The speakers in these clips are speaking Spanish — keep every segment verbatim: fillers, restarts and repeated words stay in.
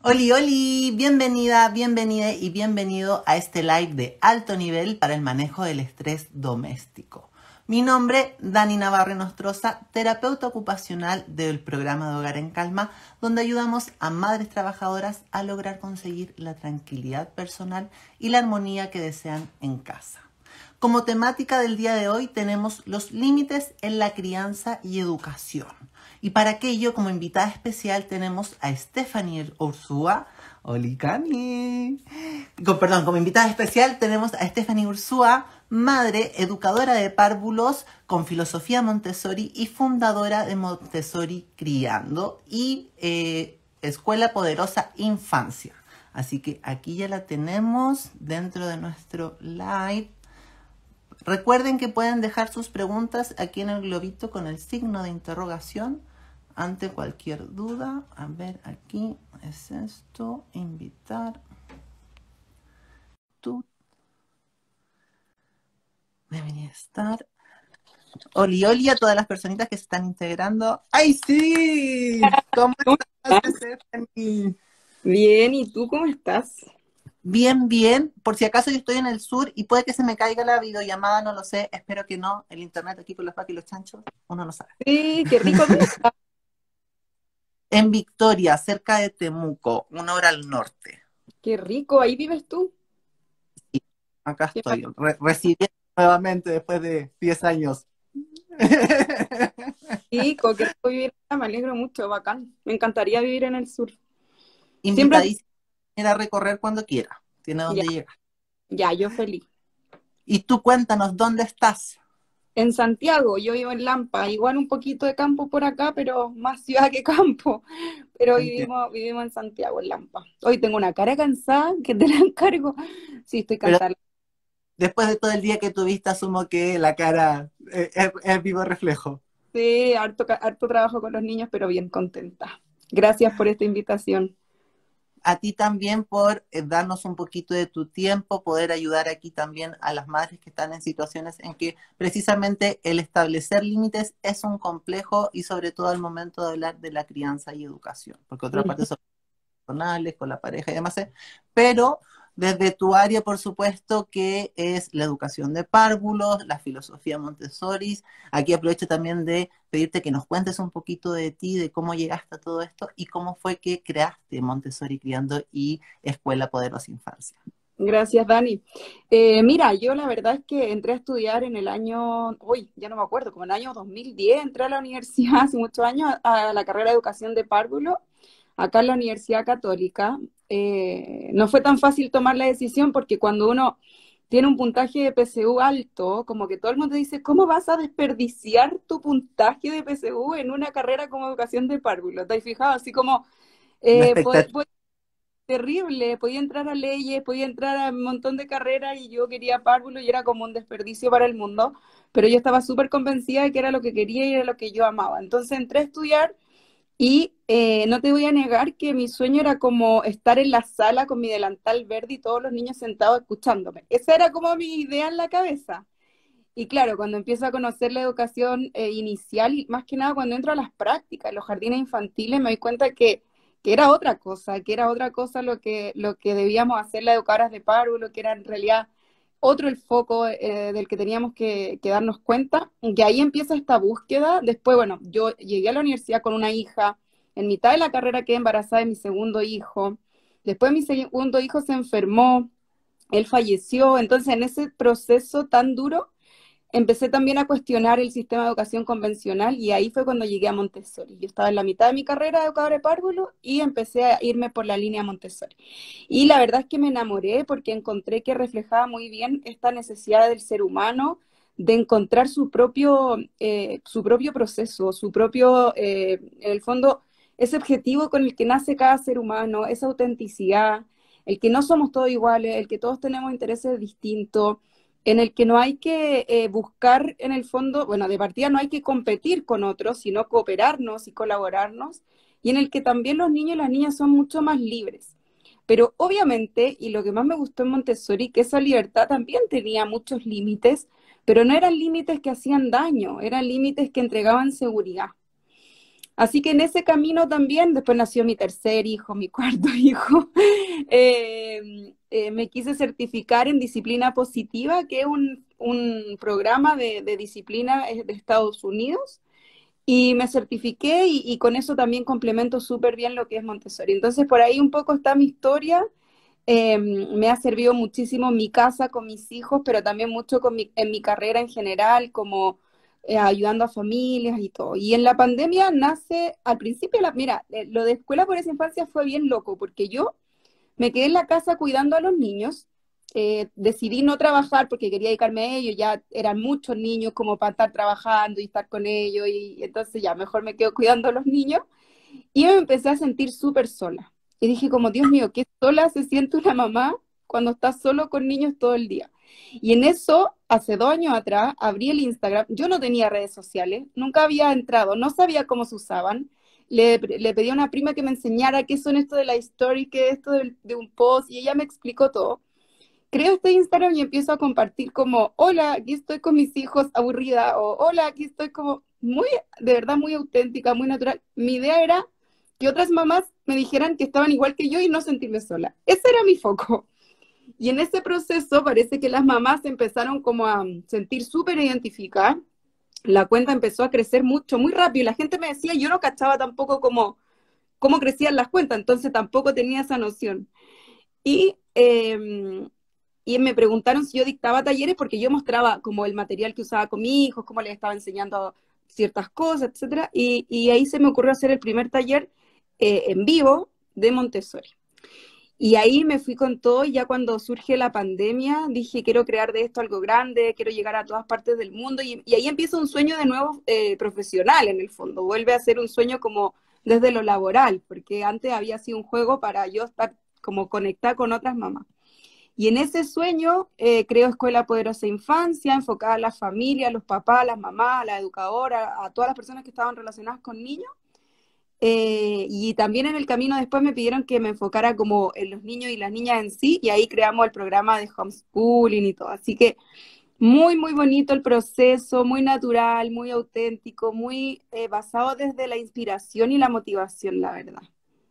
Oli, oli, bienvenida, bienvenida y bienvenido a este live de alto nivel para el manejo del estrés doméstico. Mi nombre, Dani Navarre Nostroza, terapeuta ocupacional del programa de Hogar en Calma, donde ayudamos a madres trabajadoras a lograr conseguir la tranquilidad personal y la armonía que desean en casa. Como temática del día de hoy tenemos los límites en la crianza y educación. Y para aquello, como invitada especial, tenemos a Stephanie Ursúa. Olicani. Con, perdón, como invitada especial tenemos a Stephanie Ursúa, madre, educadora de párvulos con filosofía Montessori y fundadora de Montessori Criando y eh, Escuela Poderosa Infancia. Así que aquí ya la tenemos dentro de nuestro live. Recuerden que pueden dejar sus preguntas aquí en el globito con el signo de interrogación ante cualquier duda. A ver, aquí es esto, invitar. Tú debería estar. Oli, oli a todas las personitas que se están integrando. ¡Ay, sí! ¿Cómo ¿Cómo estás, estás? Stephanie? Bien, ¿y tú cómo estás? Bien, bien. Por si acaso yo estoy en el sur y puede que se me caiga la videollamada, no lo sé. Espero que no. El internet aquí con los pacos y los chanchos, uno no sabe. Sí, qué rico, ¿dónde estás? En Victoria, cerca de Temuco, una hora al norte. Qué rico, ahí vives tú. Y acá Qué ma- estoy, re residiendo nuevamente después de diez años. rico, qué rico vivir acá, me alegro mucho, bacán. Me encantaría vivir en el sur. Siempre, Invitadísima a ir a recorrer cuando quiera. Tiene ya, dónde llegar. ya, yo feliz. Y tú cuéntanos, ¿dónde estás? En Santiago, yo vivo en Lampa, igual un poquito de campo por acá, pero más ciudad que campo. Pero Entiendo. vivimos, vivimos en Santiago, en Lampa. Hoy tengo una cara cansada, que te la encargo. Sí, estoy Pero cansada. después de todo el día que tuviste, asumo que la cara eh, es, es vivo reflejo. Sí, harto, ca- harto trabajo con los niños, pero bien contenta. Gracias por esta invitación. A ti también por eh, darnos un poquito de tu tiempo, poder ayudar aquí también a las madres que están en situaciones en que precisamente el establecer límites es un complejo y sobre todo al momento de hablar de la crianza y educación, porque otra parte son personales, con la pareja y demás, ¿eh? Pero desde tu área, por supuesto, que es la educación de párvulos, la filosofía Montessori. Aquí aprovecho también de pedirte que nos cuentes un poquito de ti, de cómo llegaste a todo esto y cómo fue que creaste Montessori Criando y Escuela Poderosa Infancia. Gracias, Dani. Eh, mira, yo la verdad es que entré a estudiar en el año, uy, ya no me acuerdo, como en el año dos mil diez, entré a la universidad hace muchos años a la carrera de educación de párvulo, acá en la Universidad Católica. Eh, no fue tan fácil tomar la decisión porque cuando uno tiene un puntaje de P S U alto, como que todo el mundo dice, ¿cómo vas a desperdiciar tu puntaje de P S U en una carrera como educación de párvulo? ¿Te has fijado? Así como... La Eh, expectativa. terrible, podía entrar a leyes, podía entrar a un montón de carreras y yo quería párvulo y era como un desperdicio para el mundo, pero yo estaba súper convencida de que era lo que quería y era lo que yo amaba. Entonces entré a estudiar y eh, no te voy a negar que mi sueño era como estar en la sala con mi delantal verde y todos los niños sentados escuchándome. Esa era como mi idea en la cabeza. Y claro, cuando empiezo a conocer la educación eh, inicial, y más que nada cuando entro a las prácticas, los jardines infantiles, me doy cuenta que, que era otra cosa, que era otra cosa lo que, lo que debíamos hacer las educadoras de párvulo, que era en realidad otro el foco eh, del que teníamos que, que darnos cuenta, que ahí empieza esta búsqueda. Después, bueno, yo llegué a la universidad con una hija, en mitad de la carrera quedé embarazada de mi segundo hijo, después mi segundo hijo se enfermó, él falleció, entonces en ese proceso tan duro, empecé también a cuestionar el sistema de educación convencional y ahí fue cuando llegué a Montessori. Yo estaba en la mitad de mi carrera de educadora de párvulo y empecé a irme por la línea Montessori. Y la verdad es que me enamoré porque encontré que reflejaba muy bien esta necesidad del ser humano de encontrar su propio, eh, su propio proceso, su propio, eh, en el fondo, ese objetivo con el que nace cada ser humano, esa autenticidad, el que no somos todos iguales, el que todos tenemos intereses distintos, en el que no hay que eh, buscar en el fondo, bueno, de partida no hay que competir con otros, sino cooperarnos y colaborarnos, y en el que también los niños y las niñas son mucho más libres. Pero obviamente, y lo que más me gustó en Montessori, que esa libertad también tenía muchos límites, pero no eran límites que hacían daño, eran límites que entregaban seguridad. Así que en ese camino también, después nació mi tercer hijo, mi cuarto hijo, eh, eh, me quise certificar en disciplina positiva, que es un, un programa de, de disciplina eh, de Estados Unidos, y me certifiqué y, y con eso también complemento súper bien lo que es Montessori. Entonces por ahí un poco está mi historia. Eh, me ha servido muchísimo en mi casa con mis hijos, pero también mucho con mi, en mi carrera en general, como eh, ayudando a familias y todo. Y en la pandemia nace, al principio, la, mira, eh, lo de Escuela por esa Infancia fue bien loco, porque yo me quedé en la casa cuidando a los niños. Eh, decidí no trabajar porque quería dedicarme a ellos, ya eran muchos niños como para estar trabajando y estar con ellos, y, y entonces ya mejor me quedo cuidando a los niños. Y me empecé a sentir súper sola. Y dije como, Dios mío, qué sola se siente una mamá cuando está solo con niños todo el día. Y en eso, hace dos años atrás, abrí el Instagram. Yo no tenía redes sociales, nunca había entrado, no sabía cómo se usaban. Le, le pedí a una prima que me enseñara qué son esto de la story, qué es esto de, de un post, y ella me explicó todo. Creo este Instagram y empiezo a compartir como, hola, aquí estoy con mis hijos aburrida, o hola, aquí estoy como muy, de verdad, muy auténtica, muy natural. Mi idea era que otras mamás me dijeran que estaban igual que yo y no sentirme sola. Ese era mi foco. Y en ese proceso parece que las mamás empezaron como a sentir súper identificadas. La cuenta empezó a crecer mucho, muy rápido. Y la gente me decía, yo no cachaba tampoco cómo, cómo crecían las cuentas, entonces tampoco tenía esa noción. Y, eh, y me preguntaron si yo dictaba talleres porque yo mostraba como el material que usaba con mi hijo, cómo les estaba enseñando ciertas cosas, etcétera. Y, y ahí se me ocurrió hacer el primer taller eh, en vivo de Montessori. Y ahí me fui con todo y ya cuando surge la pandemia dije, quiero crear de esto algo grande, quiero llegar a todas partes del mundo y, y ahí empieza un sueño de nuevo eh, profesional en el fondo, vuelve a ser un sueño como desde lo laboral, porque antes había sido un juego para yo estar como conectada con otras mamás. Y en ese sueño eh, creo Escuela Poderosa Infancia, enfocada a la familia, a los papás, a las mamás, a la educadora, a todas las personas que estaban relacionadas con niños. Eh, y también en el camino después me pidieron que me enfocara como en los niños y las niñas en sí, y ahí creamos el programa de homeschooling y todo. Así que muy, muy bonito el proceso, muy natural, muy auténtico, muy eh, basado desde la inspiración y la motivación, la verdad.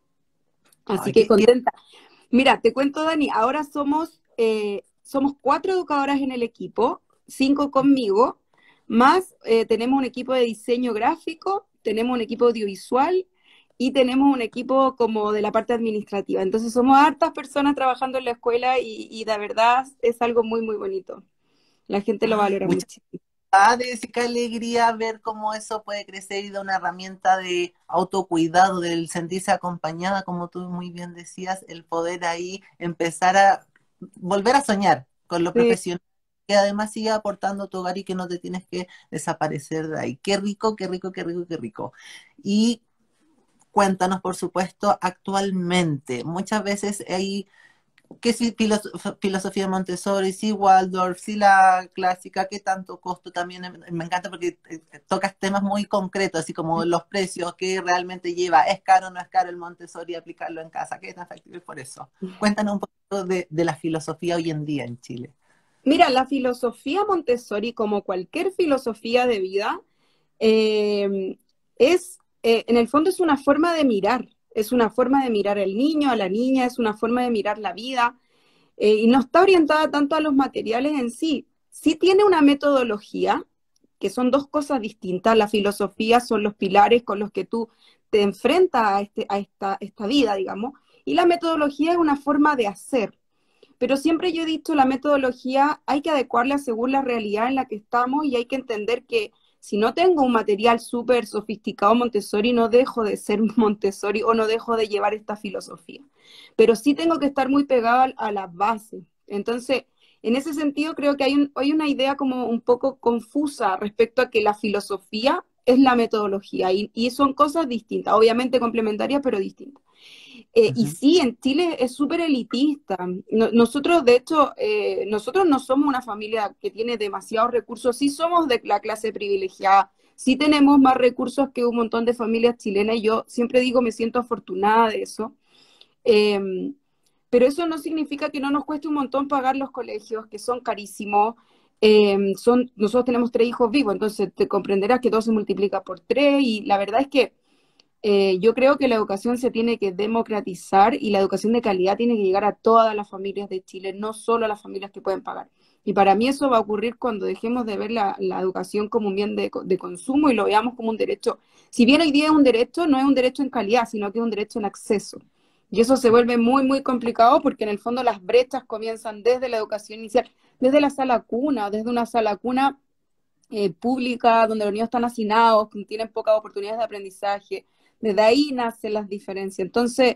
Así Ay, que qué, qué- contenta. Mira, te cuento, Dani, ahora somos, eh, somos cuatro educadoras en el equipo, cinco conmigo, más eh, tenemos un equipo de diseño gráfico, tenemos un equipo audiovisual y tenemos un equipo como de la parte administrativa. Entonces somos hartas personas trabajando en la escuela y, y de verdad es algo muy, muy bonito. La gente lo ay, valora muchas mucho. gracias, y qué alegría ver cómo eso puede crecer y da una herramienta de autocuidado, del sentirse acompañada, como tú muy bien decías, el poder ahí empezar a volver a soñar con lo Sí. profesional, que además sigue aportando a tu hogar y que no te tienes que desaparecer de ahí. Qué rico, qué rico, qué rico, qué rico. Y cuéntanos, por supuesto, actualmente, muchas veces hay que si filoso- filosofía Montessori, si Waldorf, si la clásica, qué tanto costo también. em- Me encanta porque eh, tocas temas muy concretos, así como los precios, qué realmente lleva, es caro o no es caro el Montessori, aplicarlo en casa, qué es tan factible por eso. Cuéntanos un poquito de, de la filosofía hoy en día en Chile. Mira, la filosofía Montessori, como cualquier filosofía de vida, eh, es, eh, en el fondo es una forma de mirar, es una forma de mirar al niño, a la niña, es una forma de mirar la vida, eh, y no está orientada tanto a los materiales en sí. Sí tiene una metodología, que son dos cosas distintas. La filosofía son los pilares con los que tú te enfrentas a, este, a esta, esta vida, digamos, y la metodología es una forma de hacer. Pero siempre yo he dicho, la metodología hay que adecuarla según la realidad en la que estamos y hay que entender que si no tengo un material súper sofisticado Montessori, no dejo de ser Montessori o no dejo de llevar esta filosofía. Pero sí tengo que estar muy pegada a las bases. Entonces, en ese sentido, creo que hay, un, hay una idea como un poco confusa respecto a que la filosofía es la metodología y, y son cosas distintas, obviamente complementarias, pero distintas. Eh, y Ujú. sí, en Chile es súper elitista. No- nosotros, de hecho, eh, nosotros no somos una familia que tiene demasiados recursos, sí somos de la clase privilegiada, sí tenemos más recursos que un montón de familias chilenas y yo siempre digo, me siento afortunada de eso. Eh, pero eso no significa que no nos cueste un montón pagar los colegios, que son carísimos. Eh, son, nosotros tenemos tres hijos vivos, entonces te comprenderás que todo se multiplica por tres y la verdad es que Eh, yo creo que la educación se tiene que democratizar y la educación de calidad tiene que llegar a todas las familias de Chile, no solo a las familias que pueden pagar. Y para mí eso va a ocurrir cuando dejemos de ver la, la educación como un bien de, de consumo y lo veamos como un derecho. Si bien hoy día es un derecho, no es un derecho en calidad, sino que es un derecho en acceso. Y eso se vuelve muy, muy complicado porque en el fondo las brechas comienzan desde la educación inicial, desde la sala cuna, desde una sala cuna eh, pública, donde los niños están hacinados, que tienen pocas oportunidades de aprendizaje. Desde ahí nacen las diferencias. Entonces,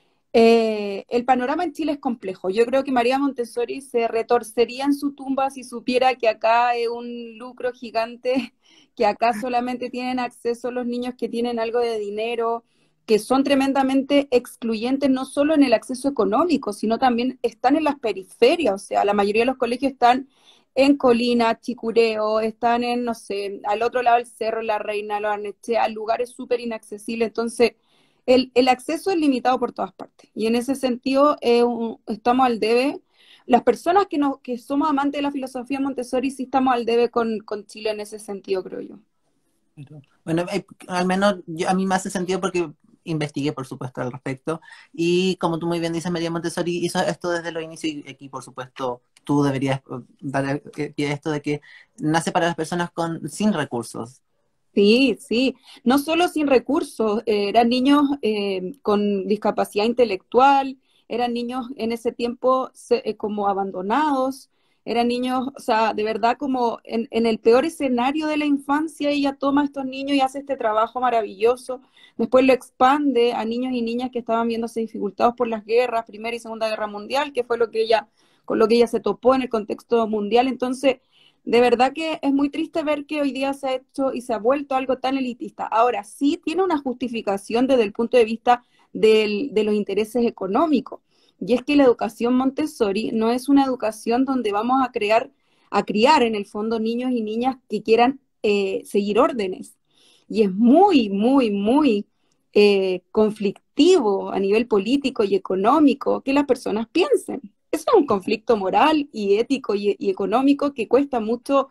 eh, el panorama en Chile es complejo. Yo creo que María Montessori se retorcería en su tumba si supiera que acá es un lucro gigante, que acá solamente tienen acceso los niños que tienen algo de dinero, que son tremendamente excluyentes no solo en el acceso económico, sino también están en las periferias. O sea, la mayoría de los colegios están en Colina, Chicureo, están en, no sé, al otro lado del cerro, La Reina, Lo Barnechea, lugares súper inaccesibles. Entonces, el, el, acceso es limitado por todas partes. Y en ese sentido, eh, un, estamos al debe. Las personas que, no, que somos amantes de la filosofía Montessori, sí estamos al debe con, con Chile en ese sentido, creo yo. Bueno, eh, al menos yo, a mí me hace sentido porque investigué, por supuesto, al respecto. Y como tú muy bien dices, María Montessori hizo esto desde los inicios y aquí, por supuesto, tú deberías eh, dar eh, esto de que nace para las personas con sin recursos. Sí, sí, no solo sin recursos, eh, eran niños eh, con discapacidad intelectual, eran niños en ese tiempo se- eh, como abandonados, eran niños, o sea, de verdad como en, en el peor escenario de la infancia ella toma a estos niños y hace este trabajo maravilloso, después lo expande a niños y niñas que estaban viéndose dificultados por las guerras, Primera y Segunda Guerra Mundial, que fue lo que ella, con lo que ella se topó en el contexto mundial, entonces de verdad que es muy triste ver que hoy día se ha hecho y se ha vuelto algo tan elitista. Ahora sí tiene una justificación desde el punto de vista del, de los intereses económicos. Y es que la educación Montessori no es una educación donde vamos a crear, a criar en el fondo niños y niñas que quieran eh, seguir órdenes. Y es muy, muy, muy eh, conflictivo a nivel político y económico que las personas piensen. Eso es un conflicto moral y ético y, y económico que cuesta mucho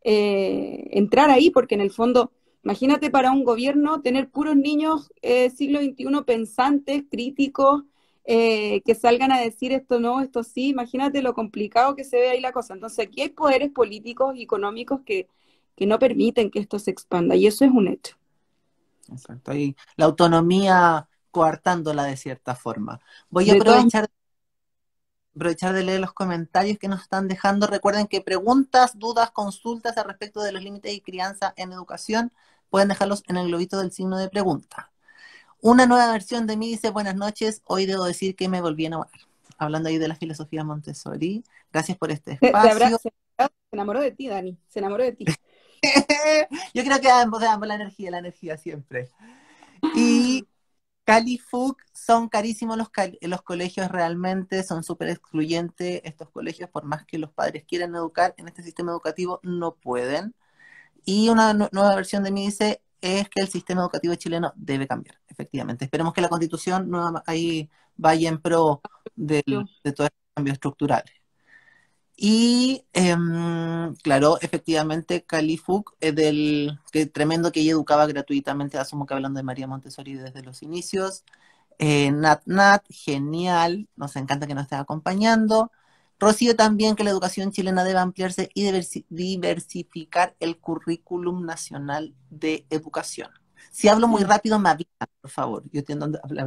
eh, entrar ahí, porque en el fondo, imagínate para un gobierno tener puros niños eh, siglo veintiuno pensantes, críticos, eh, que salgan a decir esto no, esto sí, imagínate lo complicado que se ve ahí la cosa. Entonces aquí hay poderes políticos y económicos que, que no permiten que esto se expanda, y eso es un hecho. Exacto. Y la autonomía coartándola de cierta forma. Voy a De todas aprovechar aprovechar de leer los comentarios que nos están dejando. Recuerden que preguntas, dudas, consultas al respecto de los límites y crianza en educación pueden dejarlos en el globito del signo de pregunta. Una nueva versión de mí dice: buenas noches, hoy debo decir que me volví a enamorar. Hablando ahí de la filosofía Montessori. Gracias por este se, se habrá- espacio. se- se enamoró de ti, Dani, se enamoró de ti. Yo creo que ambos, de ambos la energía, la energía siempre. Y Califuc, son carísimos los, los colegios realmente, son súper excluyentes estos colegios, por más que los padres quieran educar en este sistema educativo, no pueden. Y una nu- nueva versión de mí dice, es que el sistema educativo chileno debe cambiar, efectivamente. Esperemos que la Constitución nueva- ahí vaya en pro del- de todos estos cambios estructurales. Y em, claro, efectivamente, Califuc, eh, del que tremendo que ella educaba gratuitamente, asumo que hablando de María Montessori desde los inicios. Eh, Nat Nat, genial, nos encanta que nos estés acompañando. Rocío también, que la educación chilena debe ampliarse y diversi- diversificar el currículum nacional de educación. Si hablo muy Mm. rápido, me avisan, por favor. Yo entiendo dónde hablar.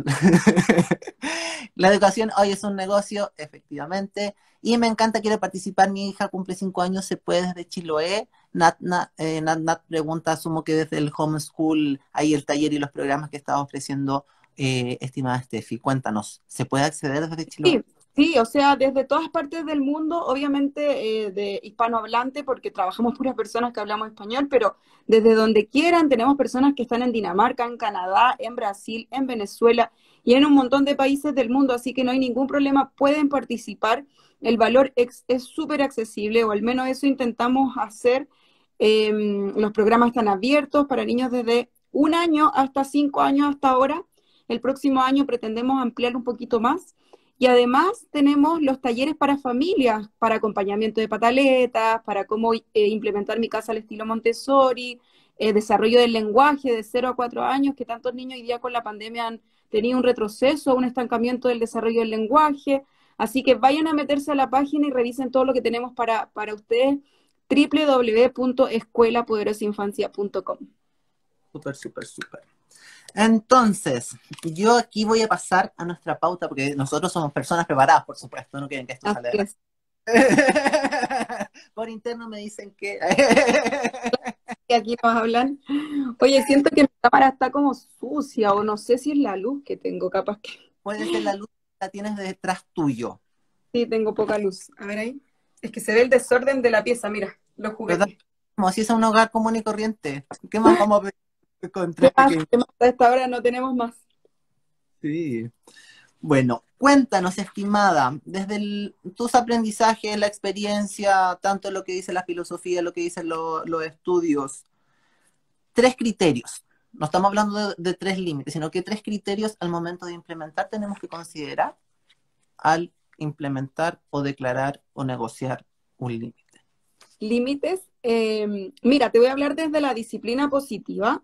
La educación hoy es un negocio, efectivamente, y me encanta, quiero participar. Mi hija cumple cinco años, se puede desde Chiloé. Nat Nat, eh, Nat, Nat pregunta, asumo que desde el homeschool, ahí el taller y los programas que estaba ofreciendo, eh, estimada Steffi. Cuéntanos, ¿se puede acceder desde Chiloé? Sí, sí, o sea, desde todas partes del mundo, obviamente eh, de hispanohablante, porque trabajamos puras personas que hablamos español, pero desde donde quieran, tenemos personas que están en Dinamarca, en Canadá, en Brasil, en Venezuela y en un montón de países del mundo, así que no hay ningún problema, pueden participar. El valor ex- es súper accesible, o al menos eso intentamos hacer. Eh, los programas están abiertos para niños desde un año hasta cinco años hasta ahora. El próximo año pretendemos ampliar un poquito más. Y además tenemos los talleres para familias, para acompañamiento de pataletas, para cómo eh, implementar mi casa al estilo Montessori, eh, desarrollo del lenguaje de cero a cuatro años, que tantos niños hoy día con la pandemia han tenido un retroceso, un estancamiento del desarrollo del lenguaje. Así que vayan a meterse a la página y revisen todo lo que tenemos para, para ustedes, doble u doble u doble u punto escuela poderosa infancia punto com. Súper, súper, súper. Entonces, yo aquí voy a pasar a nuestra pauta, porque nosotros somos personas preparadas, por supuesto, no quieren que esto salga de la... Por interno me dicen que... que aquí nos hablan. Oye, siento que mi cámara está como sucia, o no sé si es la luz que tengo, capaz que... Puede ser la luz que la tienes detrás tuyo. Sí, tengo poca luz. A ver ahí. Es que se ve el desorden de la pieza, mira, los ¿Verdad? juguetes. Como si es un hogar común y corriente. ¿Qué más vamos a pedir? ¿Qué más? ¿Qué más? A esta hora no tenemos más. Sí. Bueno, cuéntanos, estimada, desde el, tus aprendizajes, la experiencia, tanto lo que dice la filosofía, lo que dicen lo, los estudios, tres criterios. No estamos hablando de, de tres límites, sino que tres criterios al momento de implementar tenemos que considerar al implementar o declarar o negociar un límite. Límites. Eh, mira, te voy a hablar desde la disciplina positiva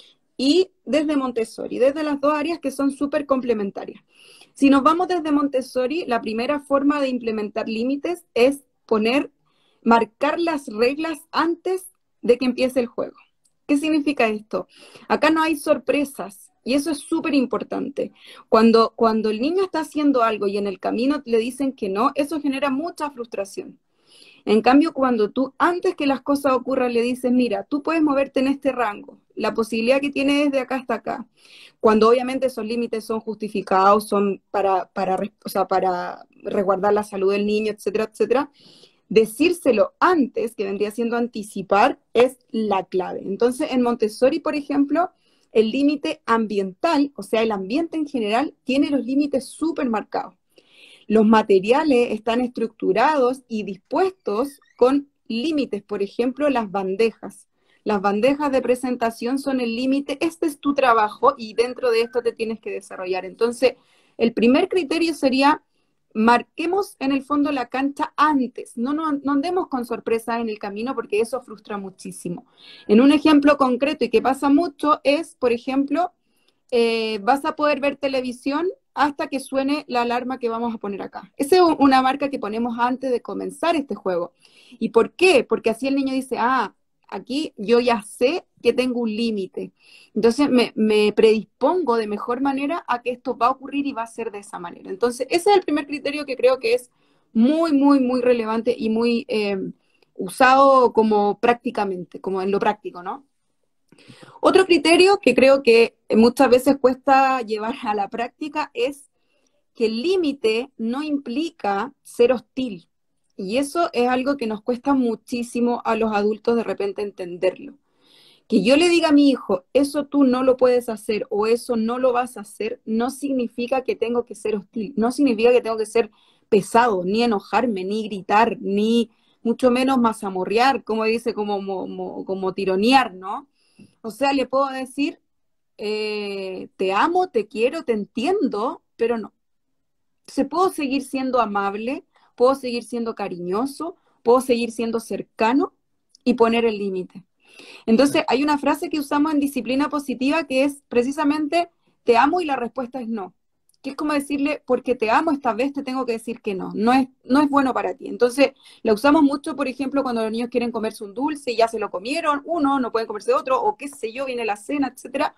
y desde Montessori, desde las dos áreas que son súper complementarias. Si nos vamos desde Montessori, la primera forma de implementar límites es poner, marcar las reglas antes de que empiece el juego. ¿Qué significa esto? Acá no hay sorpresas y eso es súper importante. Cuando, cuando el niño está haciendo algo y en el camino le dicen que no, eso genera mucha frustración. En cambio, cuando tú, antes que las cosas ocurran, le dices, mira, tú puedes moverte en este rango, la posibilidad que tienes es de acá hasta acá. Cuando obviamente esos límites son justificados, son para, para, o sea, para resguardar la salud del niño, etcétera, etcétera, decírselo antes, que vendría siendo anticipar, es la clave. Entonces, en Montessori, por ejemplo, el límite ambiental, o sea, el ambiente en general, tiene los límites súper marcados. Los materiales están estructurados y dispuestos con límites, por ejemplo, las bandejas. Las bandejas de presentación son el límite, este es tu trabajo y dentro de esto te tienes que desarrollar. Entonces, el primer criterio sería, marquemos en el fondo la cancha antes, no, no, no andemos con sorpresas en el camino porque eso frustra muchísimo. En un ejemplo concreto y que pasa mucho es, por ejemplo, eh, vas a poder ver televisión hasta que suene la alarma que vamos a poner acá. Esa es una marca que ponemos antes de comenzar este juego. ¿Y por qué? Porque así el niño dice, ah, aquí yo ya sé que tengo un límite. Entonces me, me predispongo de mejor manera a que esto va a ocurrir y va a ser de esa manera. Entonces ese es el primer criterio que creo que es muy, muy, muy relevante y muy eh, usado como prácticamente, como en lo práctico, ¿no? Otro criterio que creo que muchas veces cuesta llevar a la práctica es que el límite no implica ser hostil. Y eso es algo que nos cuesta muchísimo a los adultos de repente entenderlo. Que yo le diga a mi hijo, eso tú no lo puedes hacer o eso no lo vas a hacer, no significa que tengo que ser hostil, no significa que tengo que ser pesado, ni enojarme, ni gritar, ni mucho menos mazamorrear, como dice, como, como, como tironear, ¿no? O sea, le puedo decir, eh, te amo, te quiero, te entiendo, pero no. Se puedo seguir siendo amable, puedo seguir siendo cariñoso, puedo seguir siendo cercano y poner el límite. Entonces, hay una frase que usamos en disciplina positiva que es precisamente, te amo y la respuesta es no. Que es como decirle, porque te amo, esta vez te tengo que decir que no, no es, no es bueno para ti. Entonces, la usamos mucho, por ejemplo, cuando los niños quieren comerse un dulce y ya se lo comieron, uno, no pueden comerse otro, o qué sé yo, viene la cena, etcétera.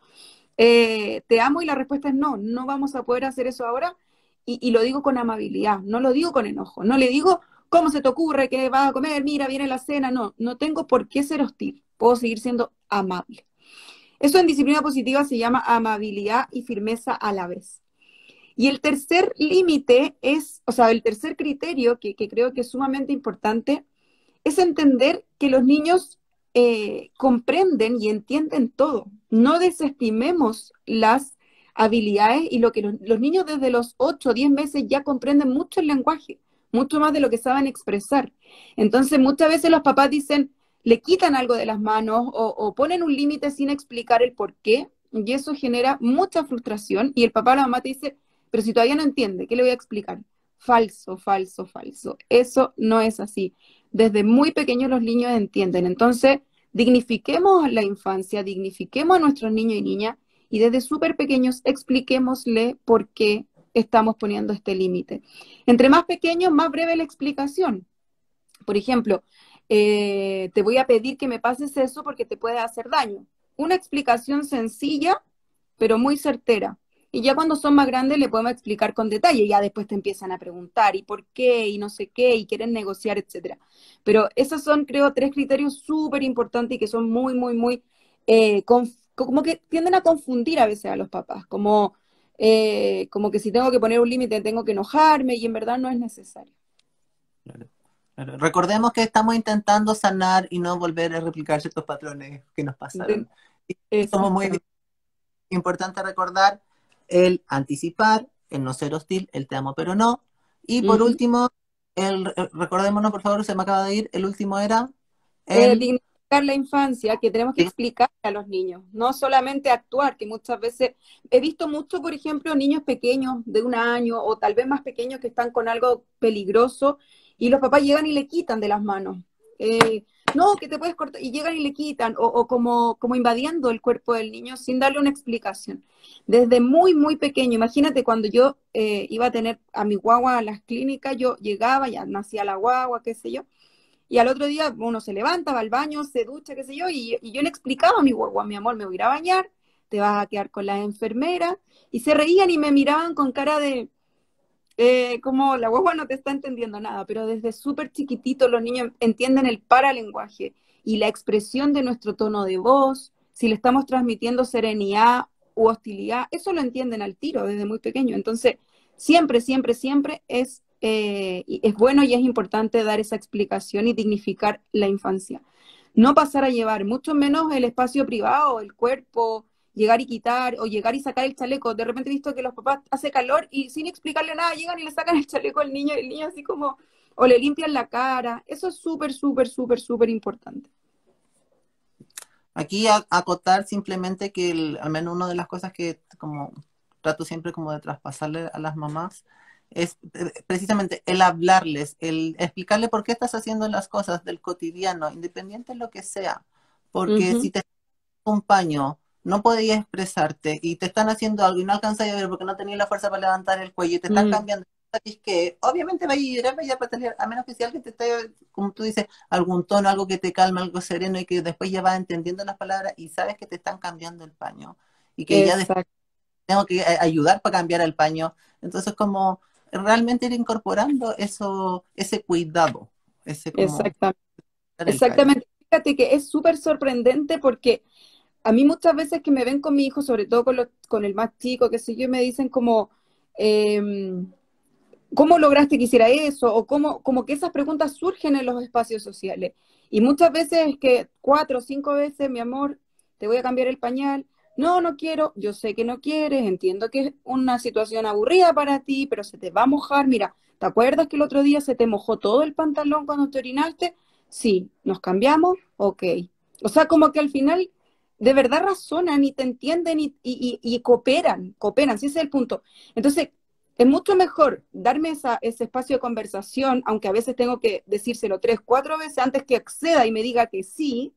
Eh, te amo y la respuesta es no, no vamos a poder hacer eso ahora. Y, y lo digo con amabilidad, no lo digo con enojo, no le digo, ¿cómo se te ocurre que vas a comer? Mira, viene la cena. No, no tengo por qué ser hostil, puedo seguir siendo amable. Eso en disciplina positiva se llama amabilidad y firmeza a la vez. Y el tercer límite es, o sea, el tercer criterio que, que creo que es sumamente importante es entender que los niños eh, comprenden y entienden todo. No desestimemos las habilidades y lo que los, los niños desde los ocho o diez meses ya comprenden mucho el lenguaje, mucho más de lo que saben expresar. Entonces, muchas veces los papás dicen, le quitan algo de las manos o, o ponen un límite sin explicar el por qué, y eso genera mucha frustración, y el papá o la mamá te dice, pero si todavía no entiende, ¿qué le voy a explicar? Falso, falso, falso. Eso no es así. Desde muy pequeños los niños entienden. Entonces, dignifiquemos la infancia, dignifiquemos a nuestros niños y niñas y desde súper pequeños expliquémosle por qué estamos poniendo este límite. Entre más pequeños, más breve la explicación. Por ejemplo, eh, te voy a pedir que me pases eso porque te puede hacer daño. Una explicación sencilla, pero muy certera. Y ya cuando son más grandes le podemos explicar con detalle, ya después te empiezan a preguntar y por qué y no sé qué y quieren negociar, etcétera. Pero esos son, creo, tres criterios súper importantes y que son muy, muy, muy, eh, como que tienden a confundir a veces a los papás, como, eh, como que si tengo que poner un límite tengo que enojarme y en verdad no es necesario. Claro, claro. Recordemos que estamos intentando sanar y no volver a replicar ciertos patrones que nos De- pasaron. Y somos muy exactamente. importante recordar el anticipar, el no ser hostil, el te amo pero no. Y por Ujú. último, el, el- recordémonos por favor, se me acaba de ir, el último era Eh, el... dignificar la infancia, que tenemos que explicar a los niños, no solamente actuar, que muchas veces he visto mucho, por ejemplo, niños pequeños de un año o tal vez más pequeños que están con algo peligroso y los papás llegan y le quitan de las manos. Eh, no, que te puedes cortar, y llegan y le quitan, o, o como, como invadiendo el cuerpo del niño sin darle una explicación. Desde muy, muy pequeño, imagínate cuando yo eh, iba a tener a mi guagua a las clínicas, yo llegaba, ya nacía la guagua, qué sé yo, y al otro día uno se levanta, va al baño, se ducha, qué sé yo, y, y yo le explicaba a mi guagua, mi amor, me voy a ir a bañar, te vas a quedar con la enfermera, y se reían y me miraban con cara de, eh, como la guagua no te está entendiendo nada, pero desde súper chiquitito los niños entienden el paralenguaje y la expresión de nuestro tono de voz, si le estamos transmitiendo serenidad u hostilidad, eso lo entienden al tiro desde muy pequeño. Entonces, siempre, siempre, siempre es, eh, es bueno y es importante dar esa explicación y dignificar la infancia. No pasar a llevar, mucho menos el espacio privado, el cuerpo, llegar y quitar o llegar y sacar el chaleco. De repente he visto que los papás hace calor y sin explicarle nada llegan y le sacan el chaleco al niño y el niño así como, o le limpian la cara. Eso es súper, súper, súper, súper importante. Aquí a- acotar simplemente que el- al menos una de las cosas que como trato siempre como de traspasarle a las mamás es eh, precisamente el hablarles, el explicarle por qué estás haciendo las cosas del cotidiano, independiente de lo que sea. Porque Ujú. si te un paño, no podías expresarte y te están haciendo algo y no alcanzas a ver porque no tenías la fuerza para levantar el cuello y te están Mm, cambiando, es que obviamente va a llorar, vaya a patalear, a menos que si alguien te esté, como tú dices, algún tono, algo que te calma, algo sereno y que después ya vas entendiendo las palabras y sabes que te están cambiando el paño y que ya después exacto, tengo que a- ayudar para cambiar el paño. Entonces, como realmente ir incorporando eso, ese cuidado, ese como exactamente. dar el cariño. Exactamente. Fíjate que es súper sorprendente porque a mí muchas veces que me ven con mi hijo, sobre todo con, los, con el más chico, qué sé yo, me dicen como, eh, ¿cómo lograste que hiciera eso? O cómo, como que esas preguntas surgen en los espacios sociales. Y muchas veces es que cuatro o cinco veces, mi amor, te voy a cambiar el pañal. No, no quiero, yo sé que no quieres, entiendo que es una situación aburrida para ti, pero se te va a mojar. Mira, ¿te acuerdas que el otro día se te mojó todo el pantalón cuando te orinaste? Sí, ¿nos cambiamos? Ok. O sea, como que al final de verdad razonan y te entienden y, y, y, y cooperan, cooperan, sí ese es el punto. Entonces, es mucho mejor darme esa, ese espacio de conversación, aunque a veces tengo que decírselo tres, cuatro veces antes que acceda y me diga que sí,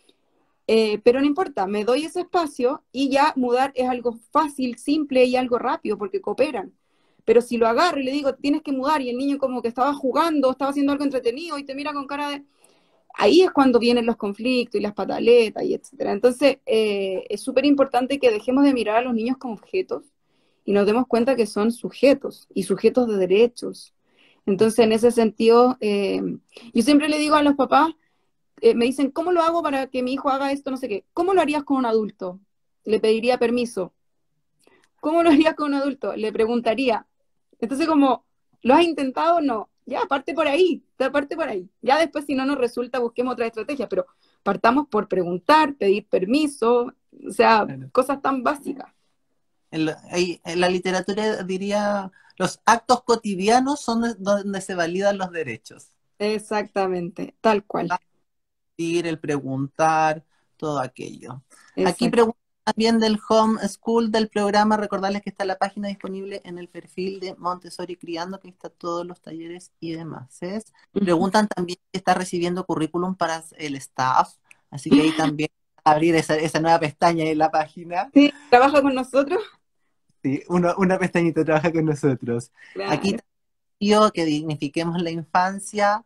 eh, pero no importa, me doy ese espacio y ya mudar es algo fácil, simple y algo rápido porque cooperan. Pero si lo agarro y le digo, tienes que mudar y el niño como que estaba jugando, estaba haciendo algo entretenido y te mira con cara de... Ahí es cuando vienen los conflictos y las pataletas y etcétera. Entonces, eh, es súper importante que dejemos de mirar a los niños como objetos y nos demos cuenta que son sujetos y sujetos de derechos. Entonces, en Exacto. ese sentido, eh, yo siempre le digo a los papás, eh, me dicen, ¿cómo lo hago para que mi hijo haga esto? No sé qué. ¿Cómo lo harías con un adulto? Le pediría permiso. ¿Cómo lo harías con un adulto? Le preguntaría. Entonces, como, ¿lo has intentado o no? Ya, parte por ahí, parte por ahí. Ya después, si no nos resulta, busquemos otra estrategia, pero partamos por preguntar, pedir permiso, o sea, cosas tan básicas. En la, ahí, en la literatura diría, los actos cotidianos son de- donde se validan los derechos. Exactamente, tal cual. Ir, el preguntar, todo aquello. Aquí Exacto. preguntan también del home school del programa, recordarles que está la página disponible en el perfil de Montessori Criando, que está todos los talleres y demás. ¿Es? Ujú. Preguntan también si está recibiendo currículum para el staff. Así que ahí también abrir esa, esa nueva pestaña en la página. Sí, trabaja con nosotros. Sí, uno, una pestañita trabaja con nosotros. Aquí Claro, pido que dignifiquemos la infancia.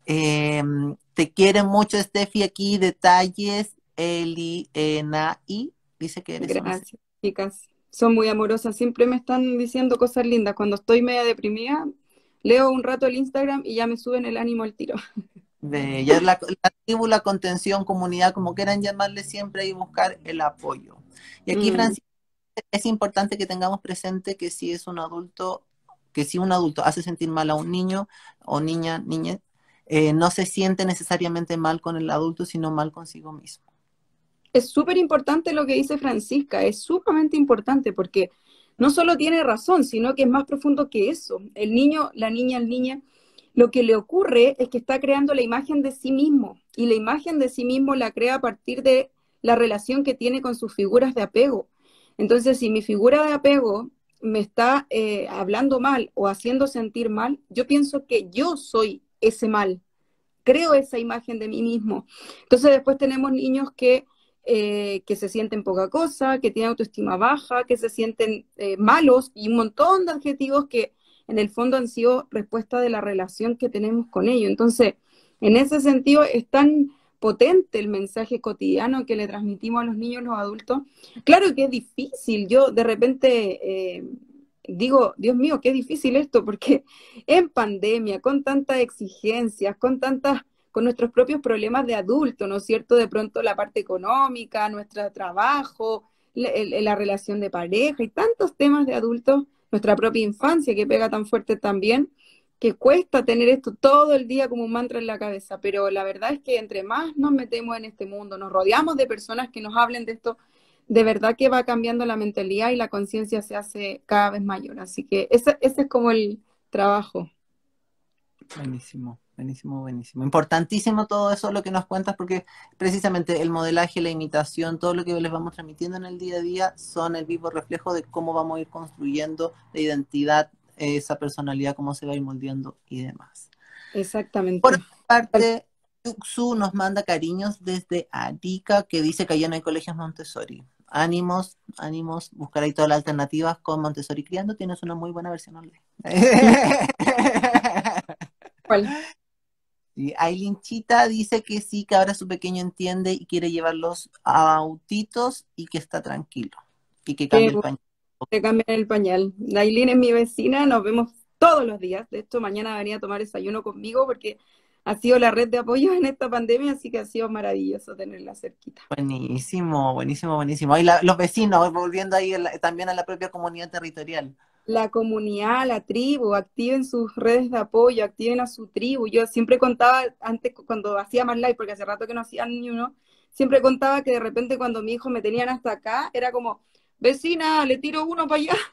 Eh, te quieren mucho, Steffi, aquí detalles. Eli, Ena, y dice que eres una... gracias, chicas. Son muy amorosas, siempre me están diciendo cosas lindas. Cuando estoy media deprimida, leo un rato el Instagram y ya me suben el ánimo al tiro. De, ya la, la tribu, la contención, comunidad, como quieran llamarle siempre, y buscar el apoyo. Y aquí, Mm. Francisco, es importante que tengamos presente que si es un adulto, que si un adulto hace sentir mal a un niño o niña, niña, eh, no se siente necesariamente mal con el adulto, sino mal consigo mismo. Es súper importante lo que dice Francisca, es sumamente importante porque no solo tiene razón, sino que es más profundo que eso. El niño, la niña, el niña, lo que le ocurre es que está creando la imagen de sí mismo y la imagen de sí mismo la crea a partir de la relación que tiene con sus figuras de apego. Entonces, si mi figura de apego me está eh, hablando mal o haciendo sentir mal, yo pienso que yo soy ese mal, creo esa imagen de mí mismo. Entonces después tenemos niños que, eh, que se sienten poca cosa, que tienen autoestima baja, que se sienten eh, malos y un montón de adjetivos que en el fondo han sido respuesta de la relación que tenemos con ellos. Entonces, en ese sentido es tan potente el mensaje cotidiano que le transmitimos a los niños y los adultos. Claro que es difícil, yo de repente eh, digo, Dios mío, qué difícil esto, porque en pandemia, con tantas exigencias, con tantas, con nuestros propios problemas de adulto, ¿no es cierto? De pronto la parte económica, nuestro trabajo, la, la relación de pareja y tantos temas de adultos, nuestra propia infancia que pega tan fuerte también, que cuesta tener esto todo el día como un mantra en la cabeza, pero la verdad es que entre más nos metemos en este mundo, nos rodeamos de personas que nos hablen de esto, de verdad que va cambiando la mentalidad y la conciencia se hace cada vez mayor. Así que ese, ese es como el trabajo. Buenísimo, buenísimo, buenísimo. Importantísimo todo eso lo que nos cuentas porque precisamente el modelaje, la imitación, todo lo que les vamos transmitiendo en el día a día son el vivo reflejo de cómo vamos a ir construyendo la identidad, esa personalidad, cómo se va a ir moldeando y demás. Por Exactamente. otra parte, Yuxu nos manda cariños desde Arica, que dice que allá no hay colegios Montessori. Ánimos, ánimos, buscar ahí todas las alternativas con Montessori criando, tienes una muy buena versión online. ¿Cuál? Y Aileen Chita dice que sí, que ahora su pequeño entiende y quiere llevarlos a autitos y que está tranquilo y que Que cambie el pañal. te cambian el pañal. Nailin es mi vecina, nos vemos todos los días. De hecho, mañana venía a tomar desayuno conmigo porque ha sido la red de apoyo en esta pandemia, así que ha sido maravilloso tenerla cerquita. Buenísimo, buenísimo, buenísimo. Y la- los vecinos, volviendo ahí a la- también a la propia comunidad territorial. La comunidad, la tribu, activen sus redes de apoyo, activen a su tribu. Yo siempre contaba antes cuando hacía más live, porque hace rato que no hacía ni uno, siempre contaba que de repente cuando mi hijo me tenían hasta acá, era como, vecina, le tiro uno para allá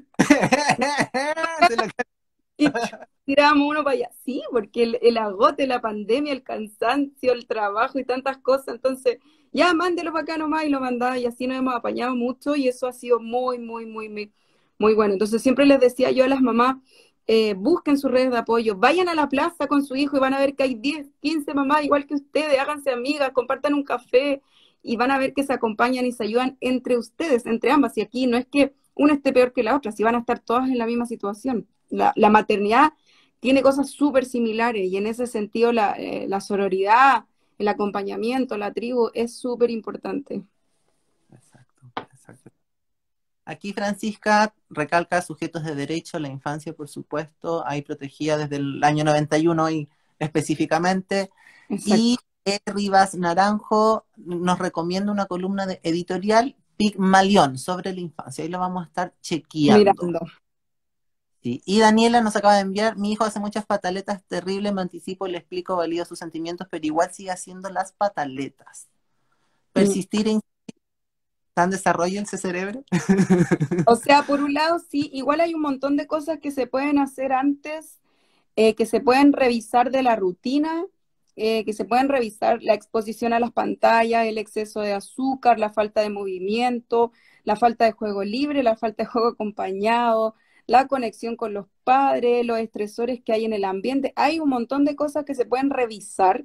Se lo- y tirábamos uno para allá. Sí, porque el, el agote, la pandemia, el cansancio, el trabajo y tantas cosas, entonces ya mándelo para acá nomás y lo mandaba y así nos hemos apañado mucho y eso ha sido muy, muy, muy, muy, muy bueno. Entonces siempre les decía yo a las mamás, eh, busquen sus redes de apoyo, vayan a la plaza con su hijo y van a ver que hay diez quince mamás igual que ustedes, háganse amigas, compartan un café y van a ver que se acompañan y se ayudan entre ustedes, entre ambas. Y aquí no es que una esté peor que la otra, si van a estar todas en la misma situación. La, la maternidad tiene cosas súper similares y en ese sentido la, eh, la sororidad, el acompañamiento, la tribu es súper importante. Exacto, exacto. Aquí Francisca recalca sujetos de derecho, la infancia, por supuesto, ahí protegida desde el año noventa y uno y específicamente. Exacto. Y E. Rivas Naranjo nos recomienda una columna de editorial Pigmalión sobre la infancia. Ahí lo vamos a estar chequeando. Mirando. Sí. Y Daniela nos acaba de enviar, mi hijo hace muchas pataletas terribles, me anticipo, le explico, valido sus sentimientos, pero igual sigue haciendo las pataletas. Mm. Persistir en tan desarrollo ese cerebro. O sea, por un lado, sí, igual hay un montón de cosas que se pueden hacer antes, eh, que se pueden revisar de la rutina, eh, que se pueden revisar la exposición a las pantallas, el exceso de azúcar, la falta de movimiento, la falta de juego libre, la falta de juego acompañado, la conexión con los padres, los estresores que hay en el ambiente. Hay un montón de cosas que se pueden revisar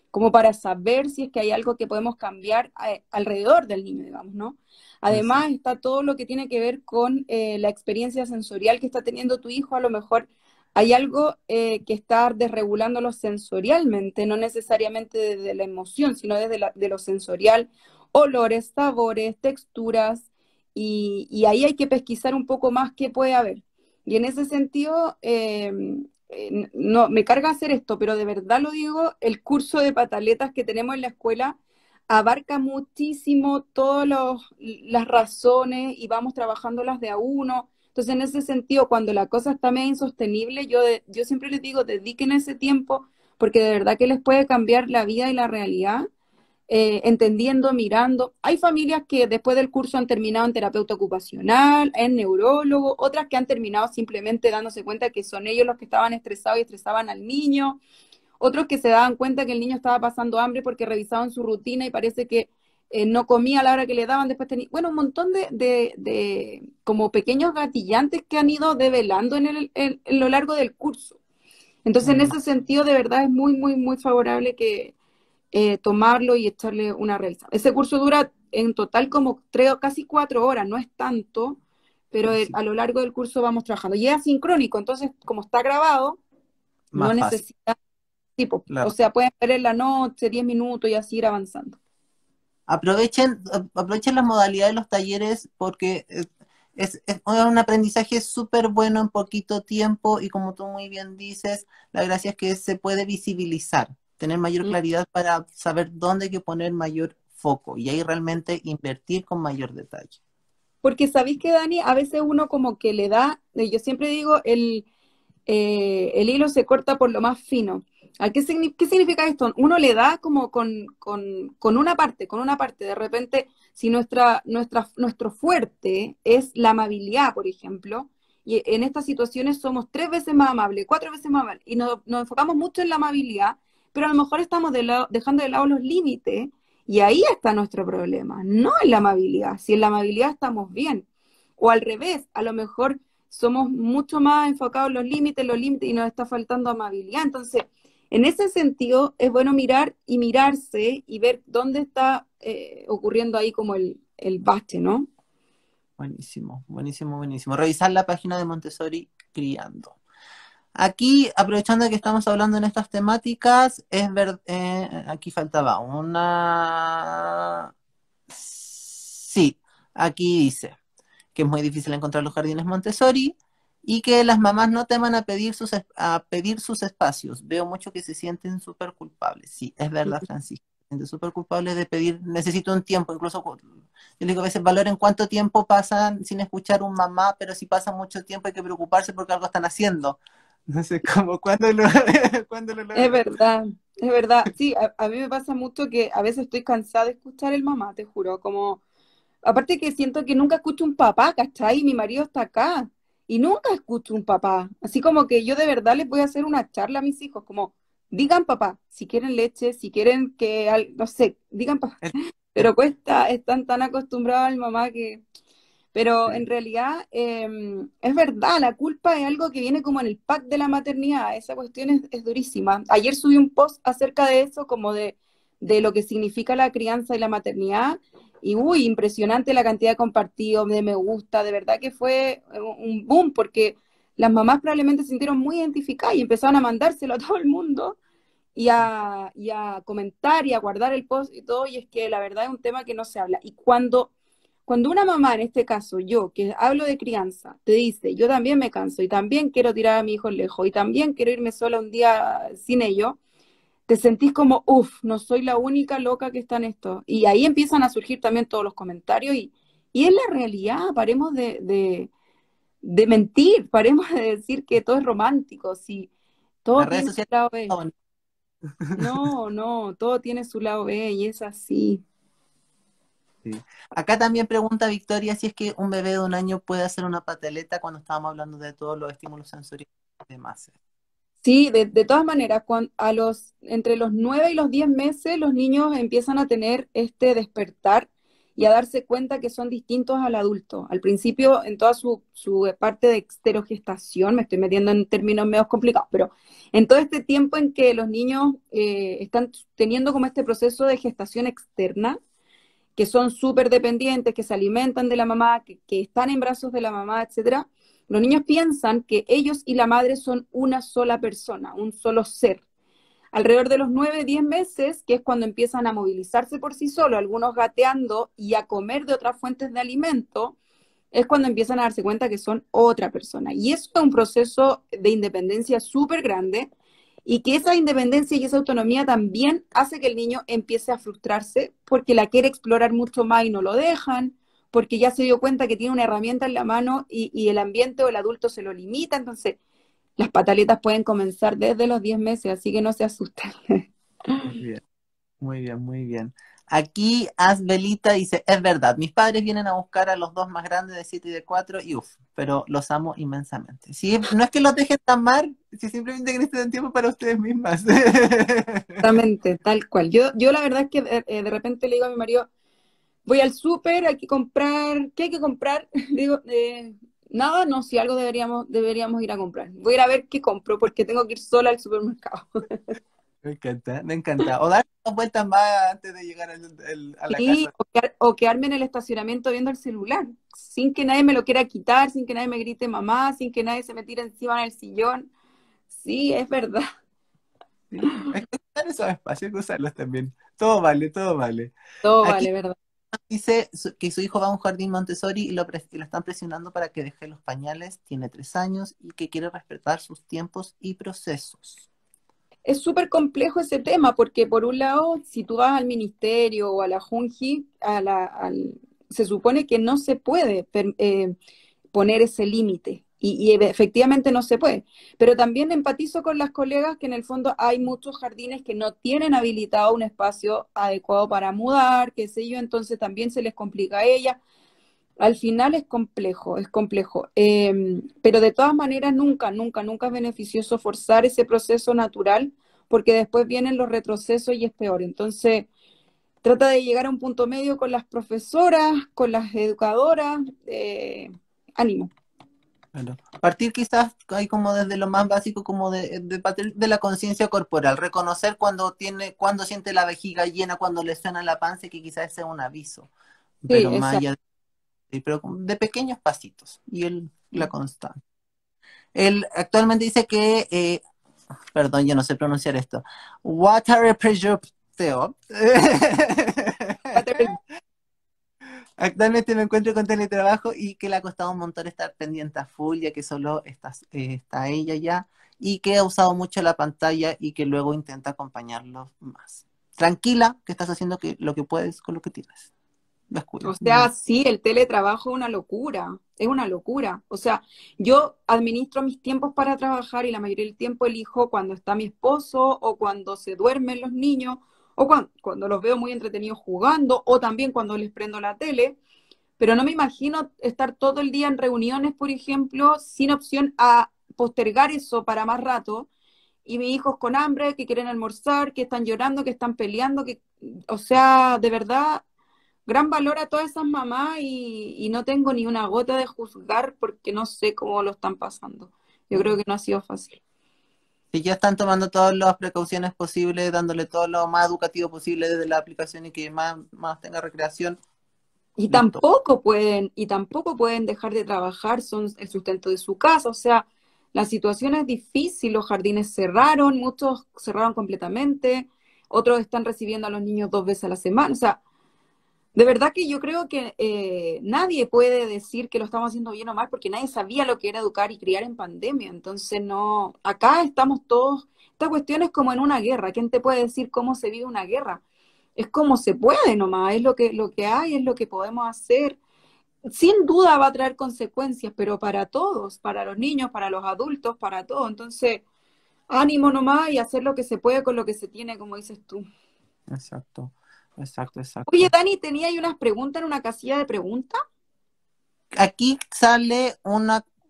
como para saber si es que hay algo que podemos cambiar a- alrededor del niño, digamos, ¿no? Así. Además está todo lo que tiene que ver con eh, la experiencia sensorial que está teniendo tu hijo, a lo mejor hay algo eh, que está desregulándolo sensorialmente, no necesariamente desde la emoción, sino desde la- de lo sensorial, olores, sabores, texturas, y, y ahí hay que pesquisar un poco más qué puede haber. Y en ese sentido, eh, eh, no, me carga hacer esto, pero de verdad lo digo, el curso de pataletas que tenemos en la escuela abarca muchísimo todas las razones y vamos trabajándolas de a uno. Entonces, en ese sentido, cuando la cosa está medio insostenible, yo, de- yo siempre les digo, dediquen ese tiempo porque de verdad que les puede cambiar la vida y la realidad, eh, entendiendo, mirando. Hay familias que después del curso han terminado en terapeuta ocupacional, en neurólogo, otras que han terminado simplemente dándose cuenta que son ellos los que estaban estresados y estresaban al niño, otros que se daban cuenta que el niño estaba pasando hambre porque revisaban su rutina y parece que eh, no comía a la hora que le daban, después tenía, bueno, un montón de, de, de como pequeños gatillantes que han ido develando en, el, en, en lo largo del curso. Entonces, en Mm, ese sentido, de verdad es muy, muy, muy favorable que eh, tomarlo y echarle una realizada. Ese curso dura en total como tres o casi cuatro horas, no es tanto, pero eh, sí, a lo largo del curso vamos trabajando. Y es asincrónico, entonces, como está grabado, no más fácil, necesita tipo, o claro. sea, pueden ver en la noche, diez minutos y así ir avanzando. Aprovechen, aprovechen las modalidades de los talleres porque eh, es, es un aprendizaje súper bueno en poquito tiempo y como tú muy bien dices, la gracia es que se puede visibilizar, tener mayor Mm. claridad para saber dónde hay que poner mayor foco y ahí realmente invertir con mayor detalle. Porque sabéis que, Dani, a veces uno como que le da, eh, yo siempre digo, el, eh, el hilo se corta por lo más fino. ¿A qué, signi- qué significa esto? Uno le da como con, con, con una parte, con una parte. De repente, si nuestra, nuestra, nuestro fuerte es la amabilidad, por ejemplo, y en estas situaciones somos tres veces más amables, cuatro veces más amables, y nos, nos enfocamos mucho en la amabilidad, pero a lo mejor estamos de lado- dejando de lado los límites, y ahí está nuestro problema, no en la amabilidad. Si en la amabilidad estamos bien, o al revés, a lo mejor somos mucho más enfocados en los límites, los límites y nos está faltando amabilidad. Entonces, en ese sentido, es bueno mirar y mirarse y ver dónde está eh, ocurriendo ahí como el, el bache, ¿no? Buenísimo, buenísimo, buenísimo. Revisar la página de Montessori Criando. Aquí, aprovechando que estamos hablando en estas temáticas, es ver, eh, aquí faltaba una... Sí, aquí dice que es muy difícil encontrar los jardines Montessori y que las mamás no teman a pedir sus, es- a pedir sus espacios. Veo mucho que se sienten súper culpables. Sí, es verdad, Francisco. Se sienten súper culpables de pedir, necesito un tiempo, incluso cu- yo les digo a veces valoren cuánto tiempo pasan sin escuchar un mamá, pero si pasa mucho tiempo hay que preocuparse porque algo están haciendo. No sé, como cuándo lo, cuándo lo Es logran. verdad, es verdad. Sí, a, a mí me pasa mucho que a veces estoy cansada de escuchar el mamá, te juro, como, aparte que siento que nunca escucho un papá, ¿cachai? Mi marido está acá y nunca escucho un papá. Así como que yo de verdad les voy a hacer una charla a mis hijos, como, digan papá, si quieren leche, si quieren que, al- no sé, digan papá. El- el- Pero cuesta, están tan acostumbrados al mamá que... Pero en sí. realidad eh, es verdad, la culpa es algo que viene como en el pack de la maternidad, esa cuestión es, es durísima. Ayer subí un post acerca de eso, como de, de lo que significa la crianza y la maternidad, y uy, impresionante la cantidad de compartidos, de me gusta, de verdad que fue un boom, porque las mamás probablemente se sintieron muy identificadas y empezaron a mandárselo a todo el mundo y a, y a comentar y a guardar el post y todo, y es que la verdad es un tema que no se habla. Y cuando, cuando una mamá, en este caso yo, que hablo de crianza, te dice, yo también me canso y también quiero tirar a mi hijo lejos y también quiero irme sola un día sin ello, te sentís como, uff, no soy la única loca que está en esto. Y ahí empiezan a surgir también todos los comentarios y, y es la realidad, paremos de, de, de mentir, paremos de decir que todo es romántico, si todo Las redes tiene su sociales lado B. son- No, no, todo tiene su lado B y es así. sí. Acá también pregunta Victoria si es que un bebé de un año puede hacer una pateleta cuando estábamos hablando de todos los estímulos sensoriales y demás. Sí, de, de todas maneras, cuan- a los, entre los nueve y los diez meses los niños empiezan a tener este despertar y a darse cuenta que son distintos al adulto. Al principio, en toda su, su parte de esterogestación, me estoy metiendo en términos medio complicados, pero en todo este tiempo en que los niños eh, están teniendo como este proceso de gestación externa, que son súper dependientes, que se alimentan de la mamá, que, que están en brazos de la mamá, etcétera, los niños piensan que ellos y la madre son una sola persona, un solo ser. Alrededor de los nueve, diez meses, que es cuando empiezan a movilizarse por sí solos, algunos gateando y a comer de otras fuentes de alimento, es cuando empiezan a darse cuenta que son otra persona. Y eso es un proceso de independencia súper grande y que esa independencia y esa autonomía también hace que el niño empiece a frustrarse porque la quiere explorar mucho más y no lo dejan, porque ya se dio cuenta que tiene una herramienta en la mano y, y el ambiente o el adulto se lo limita. Entonces, las pataletas pueden comenzar desde los diez meses, así que no se asusten. Muy bien, muy bien, muy bien. Aquí Asbelita dice, es verdad, mis padres vienen a buscar a los dos más grandes de siete y de cuatro y uff, pero los amo inmensamente. Sí, no es que los dejen tan mal, si simplemente que necesitan tiempo para ustedes mismas. Exactamente, tal cual. Yo, yo la verdad es que eh, de repente le digo a mi marido, voy al súper, hay que comprar, ¿qué hay que comprar? Digo, eh, nada, no, si algo deberíamos, deberíamos ir a comprar. Voy a ir a ver qué compro porque tengo que ir sola al supermercado. Me encanta, me encanta. O dar dos vueltas más antes de llegar al- al- a la Sí, casa. o, quedar- o quedarme en el estacionamiento viendo el celular, sin que nadie me lo quiera quitar, sin que nadie me grite mamá, sin que nadie se me tire encima en el sillón. Sí, es verdad. Sí, hay que usar esos espacios, hay que usarlos también. Todo vale, todo vale. Todo Aquí vale, ¿verdad? dice su- que su hijo va a un jardín Montessori y lo, pres- y lo están presionando para que deje los pañales, tiene tres años y que quiere respetar sus tiempos y procesos. Es súper complejo ese tema porque por un lado, si tú vas al ministerio o a la Junji, a la, al- se supone que no se puede per- eh, poner ese límite y, y efectivamente no se puede. Pero también empatizo con las colegas que en el fondo hay muchos jardines que no tienen habilitado un espacio adecuado para mudar, qué sé yo, entonces también se les complica a ellas. Al final es complejo, es complejo. Eh, pero de todas maneras, nunca, nunca, nunca es beneficioso forzar ese proceso natural, porque después vienen los retrocesos y es peor. Entonces, trata de llegar a un punto medio con las profesoras, con las educadoras. Eh, ánimo. Claro. Partir quizás hay como desde lo más básico, como de, de, partir de la conciencia corporal, reconocer cuando tiene, cuando siente la vejiga llena, cuando le suena la panza, y que quizás sea un aviso, Sí, pero más exacto. allá de, pero de pequeños pasitos, y él la constante. Él actualmente dice que, eh, perdón, yo no sé pronunciar esto, water pressure. Actualmente me encuentro con teletrabajo y que le ha costado un montón estar pendiente a full, ya que solo está, eh, está ella ya, y que ha usado mucho la pantalla y que luego intenta acompañarlos más. Tranquila, que estás haciendo que, lo que puedes con lo que tienes. O Descuida. sea, sí, el teletrabajo es una locura, es una locura. O sea, yo administro mis tiempos para trabajar y la mayoría del tiempo elijo cuando está mi esposo o cuando se duermen los niños o cuando, cuando los veo muy entretenidos jugando o también cuando les prendo la tele, pero no me imagino estar todo el día en reuniones, por ejemplo, sin opción a postergar eso para más rato y mis hijos con hambre, que quieren almorzar, que están llorando, que están peleando, que, o sea, de verdad gran valor a todas esas mamás y, y no tengo ni una gota de juzgar porque no sé cómo lo están pasando. Yo creo que no ha sido fácil. Si ya están tomando todas las precauciones posibles, dándole todo lo más educativo posible desde la aplicación y que más, más tenga recreación, Y listo. tampoco pueden, y tampoco pueden dejar de trabajar, son el sustento de su casa, o sea, la situación es difícil, los jardines cerraron, muchos cerraron completamente, otros están recibiendo a los niños dos veces a la semana, o sea, de verdad que yo creo que eh, nadie puede decir que lo estamos haciendo bien o mal porque nadie sabía lo que era educar y criar en pandemia. Entonces, no, acá estamos todos, esta cuestión es como en una guerra. ¿Quién te puede decir cómo se vive una guerra? Es como se puede nomás, es lo que, lo que hay, es lo que podemos hacer. Sin duda va a traer consecuencias, pero para todos, para los niños, para los adultos, para todos. Entonces, ánimo nomás y hacer lo que se puede con lo que se tiene, como dices tú. Exacto, exacto, Oye, exacto. Dani, tenía ahí unas preguntas en una casilla de preguntas. Aquí sale una.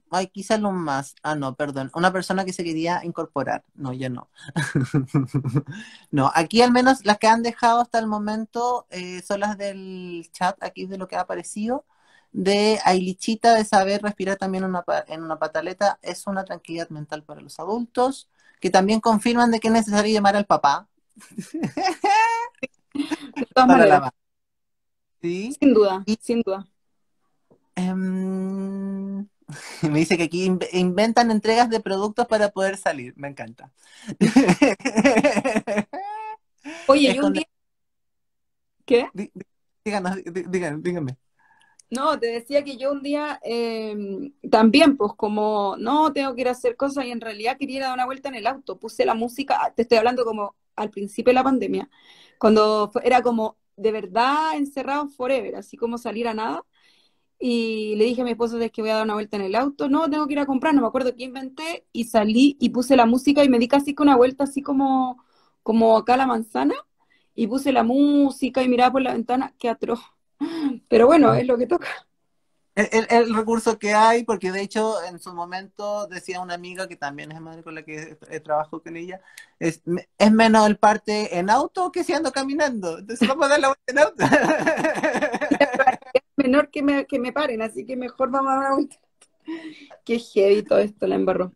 Ay, quizás lo más. Ah, no, perdón. Una persona que se quería incorporar. No, ya no. No, aquí al menos las que han dejado hasta el momento eh, son las del chat, aquí de lo que ha aparecido. De Ailichita, de saber respirar también una pa- en una pataleta, es una tranquilidad mental para los adultos, que también confirman de que es necesario llamar al papá De todas para la maneras, mamá. ¿Sí? sin duda, Y sin duda. em, me dice que aquí in- inventan entregas de productos para poder salir. Me encanta. Oye, yo un Esconde- día, ¿qué? dí- dí- díganos, dí- díganme, díganme. No, te decía que yo un día eh, también, pues como no tengo que ir a hacer cosas y en realidad quería ir a dar una vuelta en el auto, puse la música, ah, te estoy hablando como al principio de la pandemia, cuando fue- era como de verdad encerrado forever, así como salir a nada. Y le dije a mi esposo es que voy a dar una vuelta en el auto, no, tengo que ir a comprar, no me acuerdo qué inventé, y salí y puse la música y me di casi que una vuelta así como, como acá a la manzana, y puse la música y miraba por la ventana, qué atroz. Pero bueno, es lo que toca. El, el- el recurso que hay, porque de hecho en su momento decía una amiga que también es madre con la que eh, trabajo con ella, es, me- es menos el parte en auto que si ando caminando. Entonces vamos a dar la vuelta en auto. Y la probabilidad es menor que me, que me paren, así que mejor vamos a dar una vuelta. Qué heavy todo esto, la embarró.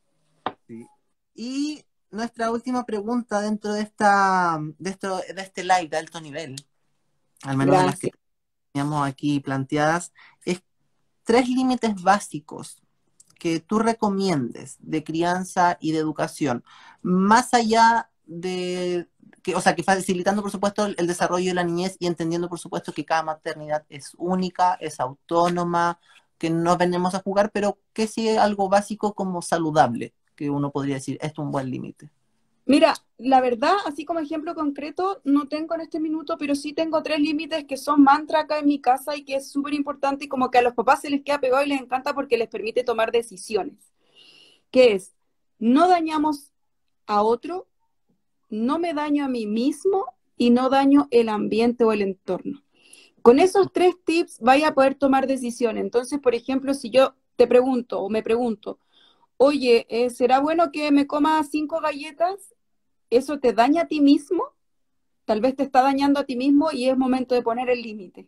Sí. Y nuestra última pregunta dentro de esta, de esto, de este live de alto nivel, al menos de las que Gracias. teníamos aquí planteadas, es tres límites básicos que tú recomiendes de crianza y de educación, más allá de, que, o sea, que facilitando, por supuesto, el, el desarrollo de la niñez y entendiendo, por supuesto, que cada maternidad es única, es autónoma, que no venimos a jugar, pero que sí es algo básico como saludable, que uno podría decir, esto es un buen límite. Mira, la verdad, así como ejemplo concreto, no tengo en este minuto, pero sí tengo tres límites que son mantra acá en mi casa y que es súper importante y como que a los papás se les queda pegado y les encanta porque les permite tomar decisiones, que es, no dañamos a otro, no me daño a mí mismo y no daño el ambiente o el entorno. Con esos tres tips vaya a poder tomar decisiones. Entonces, por ejemplo, si yo te pregunto o me pregunto, oye, eh, ¿será bueno que me coma cinco galletas? ¿Eso te daña a ti mismo? Tal vez te está dañando a ti mismo y es momento de poner el límite.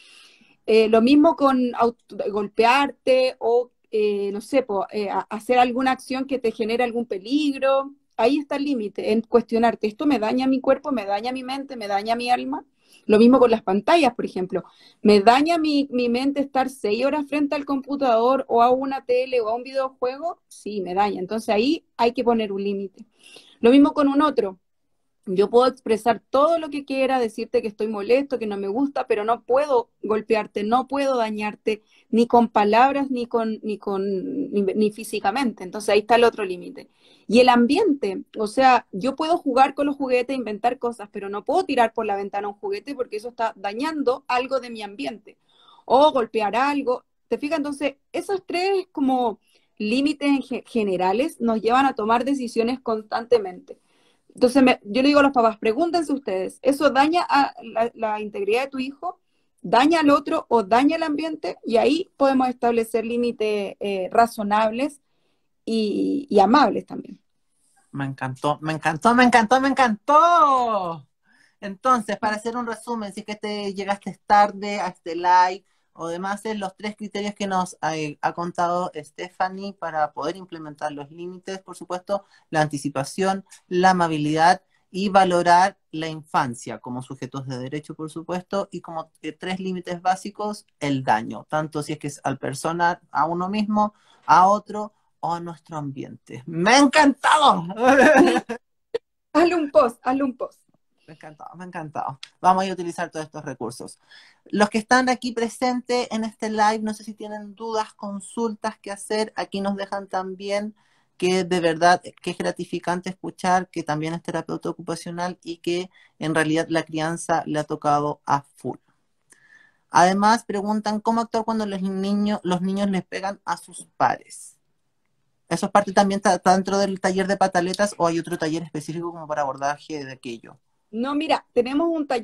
Eh, lo mismo con auto, golpearte o, eh, no sé, po, eh, hacer alguna acción que te genere algún peligro. Ahí está el límite, en cuestionarte, ¿esto me daña mi cuerpo, me daña mi mente, me daña mi alma? Lo mismo con las pantallas, por ejemplo. ¿Me daña mi, mi mente estar seis horas frente al computador o a una tele o a un videojuego? Sí, me daña. Entonces ahí hay que poner un límite. Lo mismo con un otro. Yo puedo expresar todo lo que quiera, decirte que estoy molesto, que no me gusta, pero no puedo golpearte, no puedo dañarte, ni con palabras, ni con, ni con, ni, ni físicamente. Entonces ahí está el otro límite. Y el ambiente, o sea, yo puedo jugar con los juguetes, inventar cosas, pero no puedo tirar por la ventana un juguete porque eso está dañando algo de mi ambiente. O golpear algo. ¿Te fijas? Entonces, esos tres como límites generales nos llevan a tomar decisiones constantemente. Entonces, me, yo le digo a los papás, pregúntense ustedes, ¿eso daña a la, la integridad de tu hijo? ¿Daña al otro o daña el ambiente? Y ahí podemos establecer límites eh, razonables y, y amables también. Me encantó, me encantó, me encantó, me encantó. Entonces, para hacer un resumen, si es que te llegaste tarde a este live o demás, es los tres criterios que nos ha, ha contado Stephanie para poder implementar los límites, por supuesto, la anticipación, la amabilidad y valorar la infancia como sujetos de derecho, por supuesto, y como eh, tres límites básicos, el daño, tanto si es que es al persona, a uno mismo, a otro o a nuestro ambiente. ¡Me ha encantado! Hazle un post, hazle un post. Me ha encantado, me ha encantado. Vamos a ir a utilizar todos estos recursos. Los que están aquí presentes en este live, no sé si tienen dudas, consultas que hacer. Aquí nos dejan también que de verdad que es gratificante escuchar que también es terapeuta ocupacional y que en realidad la crianza le ha tocado a full. Además, preguntan cómo actuar cuando los niños, los niños les pegan a sus pares. ¿Eso es parte también está, está dentro del taller de pataletas o hay otro taller específico como para abordaje de aquello? No, mira, tenemos un taller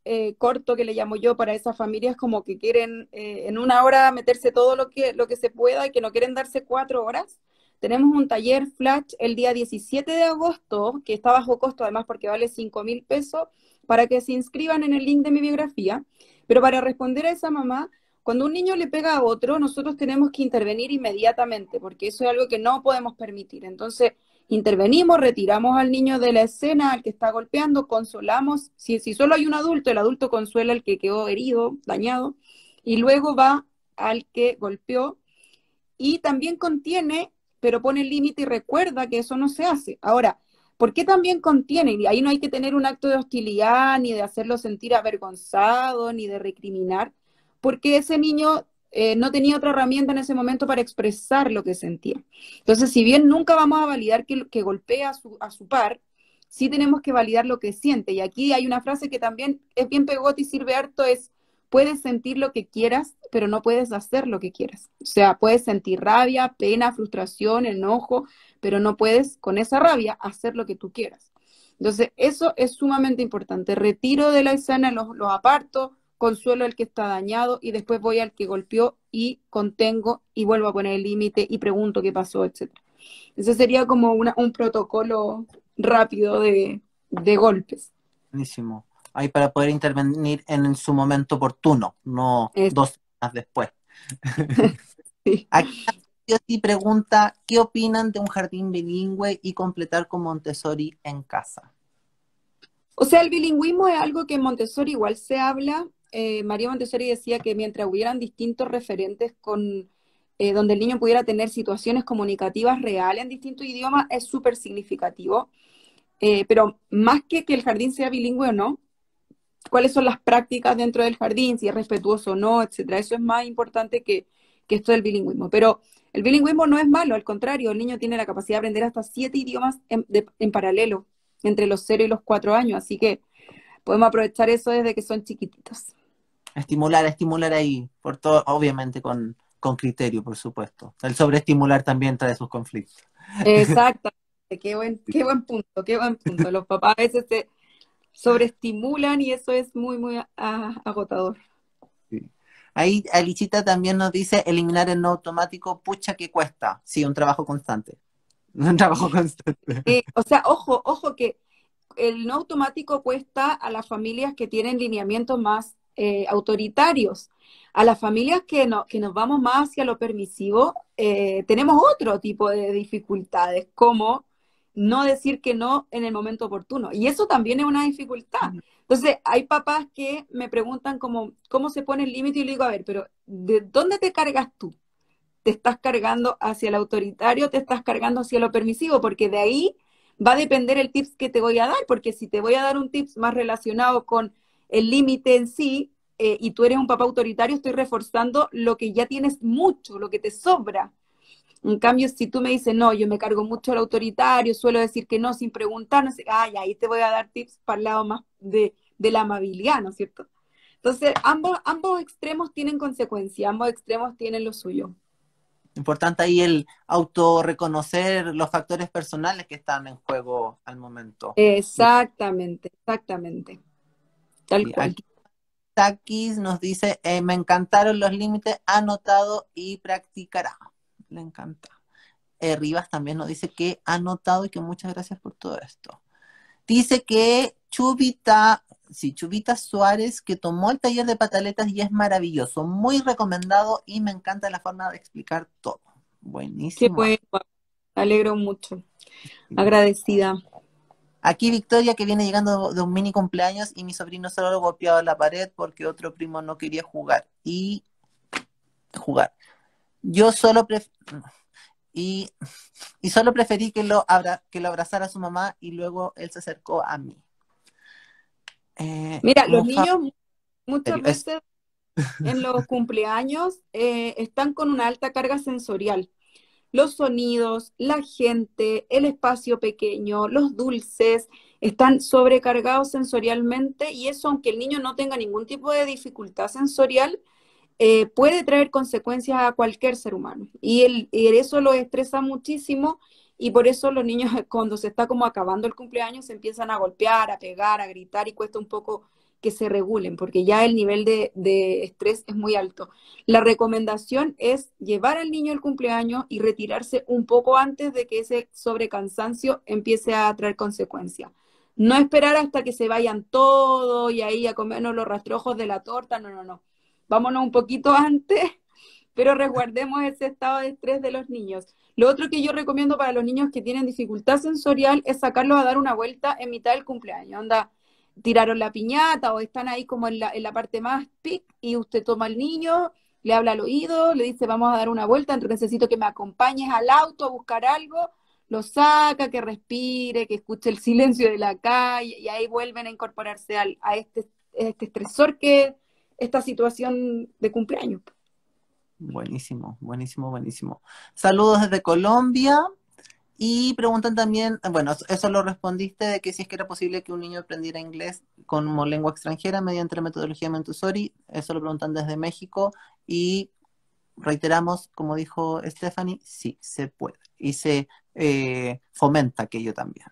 eh, corto que le llamo yo para esas familias como que quieren eh, en una hora meterse todo lo que, lo que se pueda y que no quieren darse cuatro horas. Tenemos un taller flash el día diecisiete de agosto, que está bajo costo además porque vale cinco mil pesos, para que se inscriban en el link de mi biografía. Pero para responder a esa mamá, cuando un niño le pega a otro, nosotros tenemos que intervenir inmediatamente, porque eso es algo que no podemos permitir. Entonces, intervenimos, retiramos al niño de la escena, al que está golpeando, consolamos. Si, si solo hay un adulto, el adulto consuela al que quedó herido, dañado, y luego va al que golpeó y también contiene, pero pone el límite y recuerda que eso no se hace. Ahora, ¿por qué también contiene? Y ahí no hay que tener un acto de hostilidad, ni de hacerlo sentir avergonzado, ni de recriminar, porque ese niño eh, no tenía otra herramienta en ese momento para expresar lo que sentía. Entonces, si bien nunca vamos a validar que, que golpea a su, a su par, sí tenemos que validar lo que siente. Y aquí hay una frase que también es bien pegota y sirve harto, es: puedes sentir lo que quieras, pero no puedes hacer lo que quieras. O sea, puedes sentir rabia, pena, frustración, enojo, pero no puedes con esa rabia hacer lo que tú quieras. Entonces, eso es sumamente importante. Retiro de la escena, los, los aparto, consuelo al que está dañado y después voy al que golpeó y contengo y vuelvo a poner el límite y pregunto qué pasó, etcétera. Ese sería como una, un protocolo rápido de, de golpes. Buenísimo. Ahí para poder intervenir en su momento oportuno, no Es, dos semanas después. sí. Aquí sí pregunta, ¿qué opinan de un jardín bilingüe y completar con Montessori en casa? O sea, el bilingüismo es algo que en Montessori igual se habla. Eh, María Montessori decía que mientras hubieran distintos referentes con, eh, donde el niño pudiera tener situaciones comunicativas reales en distintos idiomas, es súper significativo. Eh, pero más que que el jardín sea bilingüe o no, cuáles son las prácticas dentro del jardín, si es respetuoso o no, etcétera. Eso es más importante que, que esto del bilingüismo. Pero el bilingüismo no es malo, al contrario, el niño tiene la capacidad de aprender hasta siete idiomas en, de, en paralelo, entre los cero y los cuatro años, así que podemos aprovechar eso desde que son chiquititos. Estimular, estimular ahí, por todo, obviamente con, con criterio, por supuesto. El sobreestimular también trae sus conflictos. Exactamente, qué buen, qué buen punto, qué buen punto. Los papás a veces se sobreestimulan y eso es muy, muy ah, agotador. Sí. Ahí Alichita también nos dice eliminar el no automático, pucha que cuesta. Sí, un trabajo constante. Un trabajo constante. Eh, o sea, ojo, ojo que el no automático cuesta a las familias que tienen lineamientos más eh, autoritarios. A las familias que, no, que nos vamos más hacia lo permisivo, eh, tenemos otro tipo de dificultades, como no decir que no en el momento oportuno. Y eso también es una dificultad. Entonces, hay papás que me preguntan cómo, cómo se pone el límite y le digo, a ver, pero ¿de dónde te cargas tú? ¿Te estás cargando hacia el autoritario, te estás cargando hacia lo permisivo? Porque de ahí va a depender el tips que te voy a dar, porque si te voy a dar un tips más relacionado con el límite en sí, eh, y tú eres un papá autoritario, estoy reforzando lo que ya tienes mucho, lo que te sobra. En cambio, si tú me dices, no, yo me cargo mucho al autoritario, suelo decir que no sin preguntar, no sé, ay, ahí te voy a dar tips para el lado más de, de la amabilidad, ¿no es cierto? Entonces, ambos, ambos extremos tienen consecuencias, ambos extremos tienen lo suyo. Importante ahí el autorreconocer los factores personales que están en juego al momento. Exactamente, exactamente. Tal Sí, cual. aquí Takis nos dice, eh, me encantaron los límites, anotado y practicará. Le encanta. Eh, Rivas también nos dice que ha anotado y que muchas gracias por todo esto. Dice que Chubita, sí, Chubita Suárez, que tomó el taller de pataletas y es maravilloso, muy recomendado y me encanta la forma de explicar todo. Qué Buenísimo. bueno, me alegro mucho. Agradecida. Aquí Victoria, que viene llegando de un mini cumpleaños y mi sobrino solo lo golpeaba en la pared porque otro primo no quería jugar y jugar. Yo solo pref y, y solo preferí que lo, abra que lo abrazara a su mamá y luego él se acercó a mí. Eh, Mira, los Mufa, niños muchas es veces en los cumpleaños eh, están con una alta carga sensorial. Los sonidos, la gente, el espacio pequeño, los dulces, están sobrecargados sensorialmente y eso, aunque el niño no tenga ningún tipo de dificultad sensorial, eh, puede traer consecuencias a cualquier ser humano. Y, el, y eso lo estresa muchísimo y por eso los niños cuando se está como acabando el cumpleaños se empiezan a golpear, a pegar, a gritar y cuesta un poco que se regulen, porque ya el nivel de, de estrés es muy alto. La recomendación es llevar al niño al cumpleaños y retirarse un poco antes de que ese sobrecansancio empiece a traer consecuencias. No esperar hasta que se vayan todos y ahí a comernos los rastrojos de la torta, no, no, no. Vámonos un poquito antes, pero resguardemos ese estado de estrés de los niños. Lo otro que yo recomiendo para los niños que tienen dificultad sensorial es sacarlos a dar una vuelta en mitad del cumpleaños. Onda, tiraron la piñata o están ahí como en la, en la parte más pic y usted toma al niño, le habla al oído, le dice vamos a dar una vuelta, necesito que me acompañes al auto a buscar algo, lo saca, que respire, que escuche el silencio de la calle y ahí vuelven a incorporarse al, a este, este estresor que es esta situación de cumpleaños. Buenísimo, buenísimo, buenísimo. Saludos desde Colombia. Y preguntan también, bueno, eso lo respondiste, de que si es que era posible que un niño aprendiera inglés como lengua extranjera mediante la metodología Montessori. Eso lo preguntan desde México. Y reiteramos, como dijo Stephanie, sí, se puede. Y se eh, fomenta aquello también.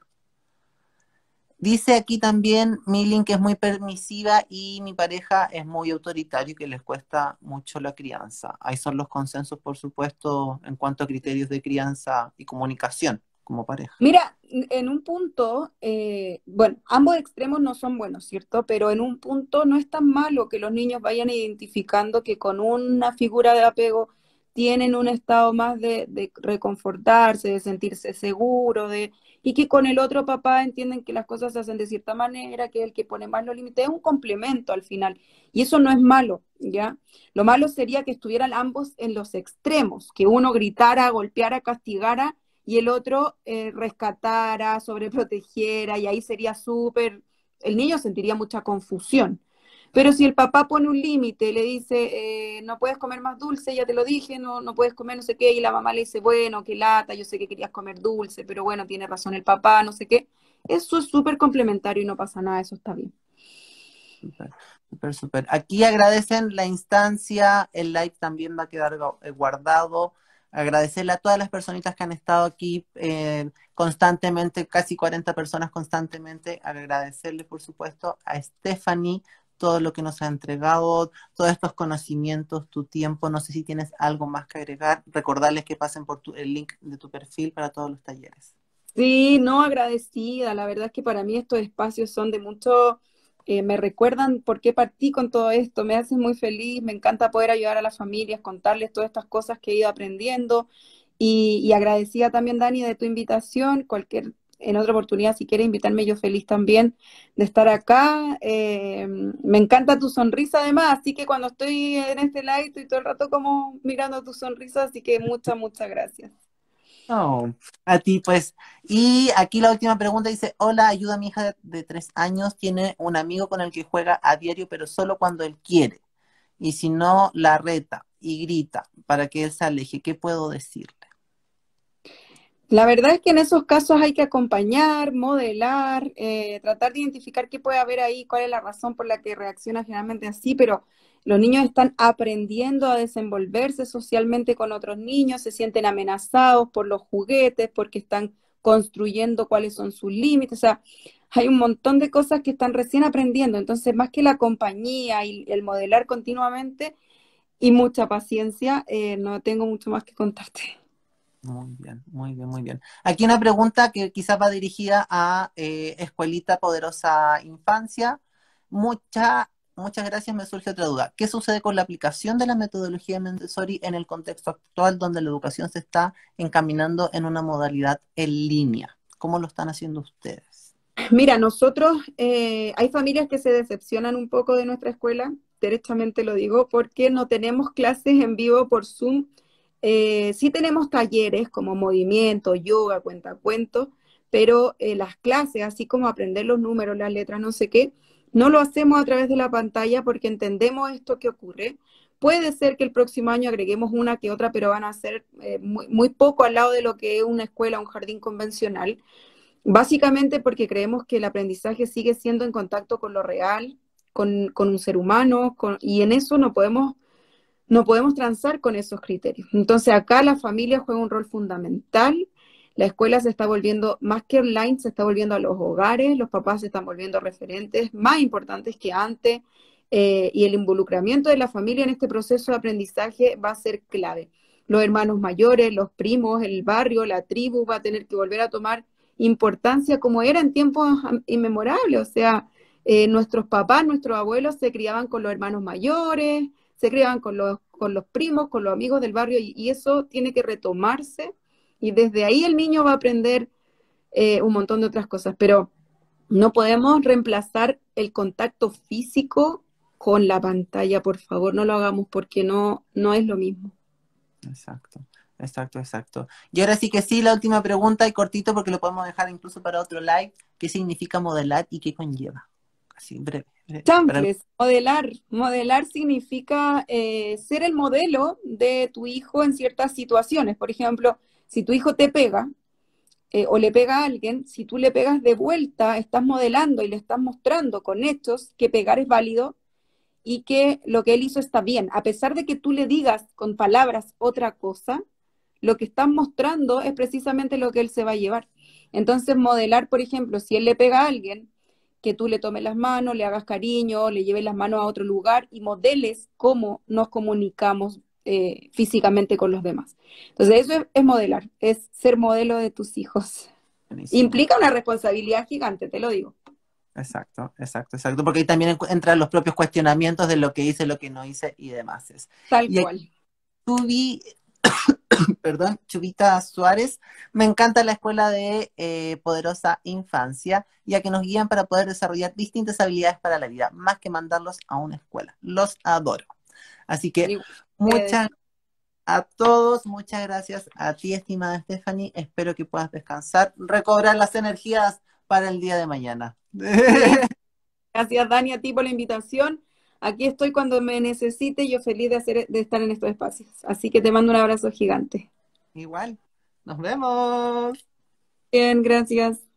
Dice aquí también Milling que es muy permisiva y mi pareja es muy autoritario y que les cuesta mucho la crianza. Ahí son los consensos, por supuesto, en cuanto a criterios de crianza y comunicación como pareja. Mira, en un punto, eh, bueno, ambos extremos no son buenos, ¿cierto? Pero en un punto no es tan malo que los niños vayan identificando que con una figura de apego tienen un estado más de, de reconfortarse, de sentirse seguro, de, y que con el otro papá entienden que las cosas se hacen de cierta manera, que el que pone más los límites es un complemento al final. Y eso no es malo, ¿ya? Lo malo sería que estuvieran ambos en los extremos, que uno gritara, golpeara, castigara, y el otro eh, rescatara, sobreprotegiera, y ahí sería súper, el niño sentiría mucha confusión. Pero si el papá pone un límite, le dice, eh, no puedes comer más dulce, ya te lo dije, no, no puedes comer no sé qué, y la mamá le dice, bueno, qué lata, yo sé que querías comer dulce, pero bueno, tiene razón el papá, no sé qué. Eso es súper complementario y no pasa nada, eso está bien. Súper, súper, súper. Aquí agradecen la instancia, el live también va a quedar guardado. Agradecerle a todas las personitas que han estado aquí eh, constantemente, casi cuarenta personas constantemente. Agradecerle, por supuesto, a Stephanie todo lo que nos ha entregado, todos estos conocimientos, tu tiempo. No sé si tienes algo más que agregar. Recordarles que pasen por tu, el link de tu perfil para todos los talleres. Sí, no, agradecida. La verdad es que para mí estos espacios son de mucho, eh, me recuerdan por qué partí con todo esto, me hacen muy feliz, me encanta poder ayudar a las familias, contarles todas estas cosas que he ido aprendiendo y, y agradecida también, Dani, de tu invitación. Cualquier, en otra oportunidad, si quieres invitarme, yo feliz también de estar acá. Eh, me encanta tu sonrisa además, así que cuando estoy en este live estoy todo el rato como mirando tu sonrisa, así que muchas, muchas gracias. Oh, a ti pues. Y aquí la última pregunta dice, hola, ayuda a mi hija de, de tres años, tiene un amigo con el que juega a diario, pero solo cuando él quiere. Y si no, la reta y grita para que él se aleje. ¿Qué puedo decirle? La verdad es que en esos casos hay que acompañar, modelar, eh, tratar de identificar qué puede haber ahí, cuál es la razón por la que reacciona generalmente así, pero los niños están aprendiendo a desenvolverse socialmente con otros niños, se sienten amenazados por los juguetes, porque están construyendo cuáles son sus límites, o sea, hay un montón de cosas que están recién aprendiendo, entonces más que la compañía y el modelar continuamente y mucha paciencia, eh, no tengo mucho más que contarte. Muy bien, muy bien, muy bien. Aquí una pregunta que quizás va dirigida a eh, Escuelita Poderosa Infancia. Mucha, muchas gracias, me surge otra duda. ¿Qué sucede con la aplicación de la metodología Montessori en el contexto actual donde la educación se está encaminando en una modalidad en línea? ¿Cómo lo están haciendo ustedes? Mira, nosotros, eh, hay familias que se decepcionan un poco de nuestra escuela, derechamente lo digo, porque no tenemos clases en vivo por Zoom. Eh, sí tenemos talleres como movimiento, yoga, cuentacuentos, pero eh, las clases, así como aprender los números, las letras, no sé qué, no lo hacemos a través de la pantalla porque entendemos esto que ocurre. Puede ser que el próximo año agreguemos una que otra, pero van a ser eh, muy, muy poco al lado de lo que es una escuela, un jardín convencional. Básicamente porque creemos que el aprendizaje sigue siendo en contacto con lo real, con, con un ser humano, con, y en eso no podemos, no podemos transar con esos criterios. Entonces acá la familia juega un rol fundamental. La escuela se está volviendo, más que online, se está volviendo a los hogares, los papás se están volviendo referentes más importantes que antes, eh, y el involucramiento de la familia en este proceso de aprendizaje va a ser clave. Los hermanos mayores, los primos, el barrio, la tribu va a tener que volver a tomar importancia como era en tiempos inmemorables, o sea, eh, nuestros papás, nuestros abuelos se criaban con los hermanos mayores, se criaban con los, con los primos, con los amigos del barrio, y, y eso tiene que retomarse, y desde ahí el niño va a aprender eh, un montón de otras cosas, pero no podemos reemplazar el contacto físico con la pantalla, por favor, no lo hagamos porque no, no es lo mismo. Exacto, exacto, exacto. Y ahora sí que sí, la última pregunta y cortito porque lo podemos dejar incluso para otro live. ¿Qué significa modelar y qué conlleva? Así, breve, breve. Para... Chancles, modelar. Modelar significa eh, ser el modelo de tu hijo en ciertas situaciones. Por ejemplo, si tu hijo te pega eh, o le pega a alguien, si tú le pegas de vuelta, estás modelando y le estás mostrando con hechos que pegar es válido y que lo que él hizo está bien. A pesar de que tú le digas con palabras otra cosa, lo que estás mostrando es precisamente lo que él se va a llevar. Entonces, modelar, por ejemplo, si él le pega a alguien, que tú le tomes las manos, le hagas cariño, le lleves las manos a otro lugar y modeles cómo nos comunicamos eh, físicamente con los demás. Entonces, eso es, es modelar, es ser modelo de tus hijos. Buenísimo. Implica una responsabilidad gigante, te lo digo. Exacto, exacto, exacto, porque ahí también entran los propios cuestionamientos de lo que hice, lo que no hice y demás. Tal y cual. Chubi, perdón, Chubita Suárez, me encanta la escuela de eh, Poderosa Infancia, ya que nos guían para poder desarrollar distintas habilidades para la vida, más que mandarlos a una escuela. Los adoro. Así que muchas a todos, muchas gracias a ti, estimada Stephanie. Espero que puedas descansar, recobrar las energías para el día de mañana. Gracias, Dani, a ti por la invitación. Aquí estoy cuando me necesite, yo feliz de, hacer, de estar en estos espacios. Así que te mando un abrazo gigante. Igual, nos vemos. Bien, gracias.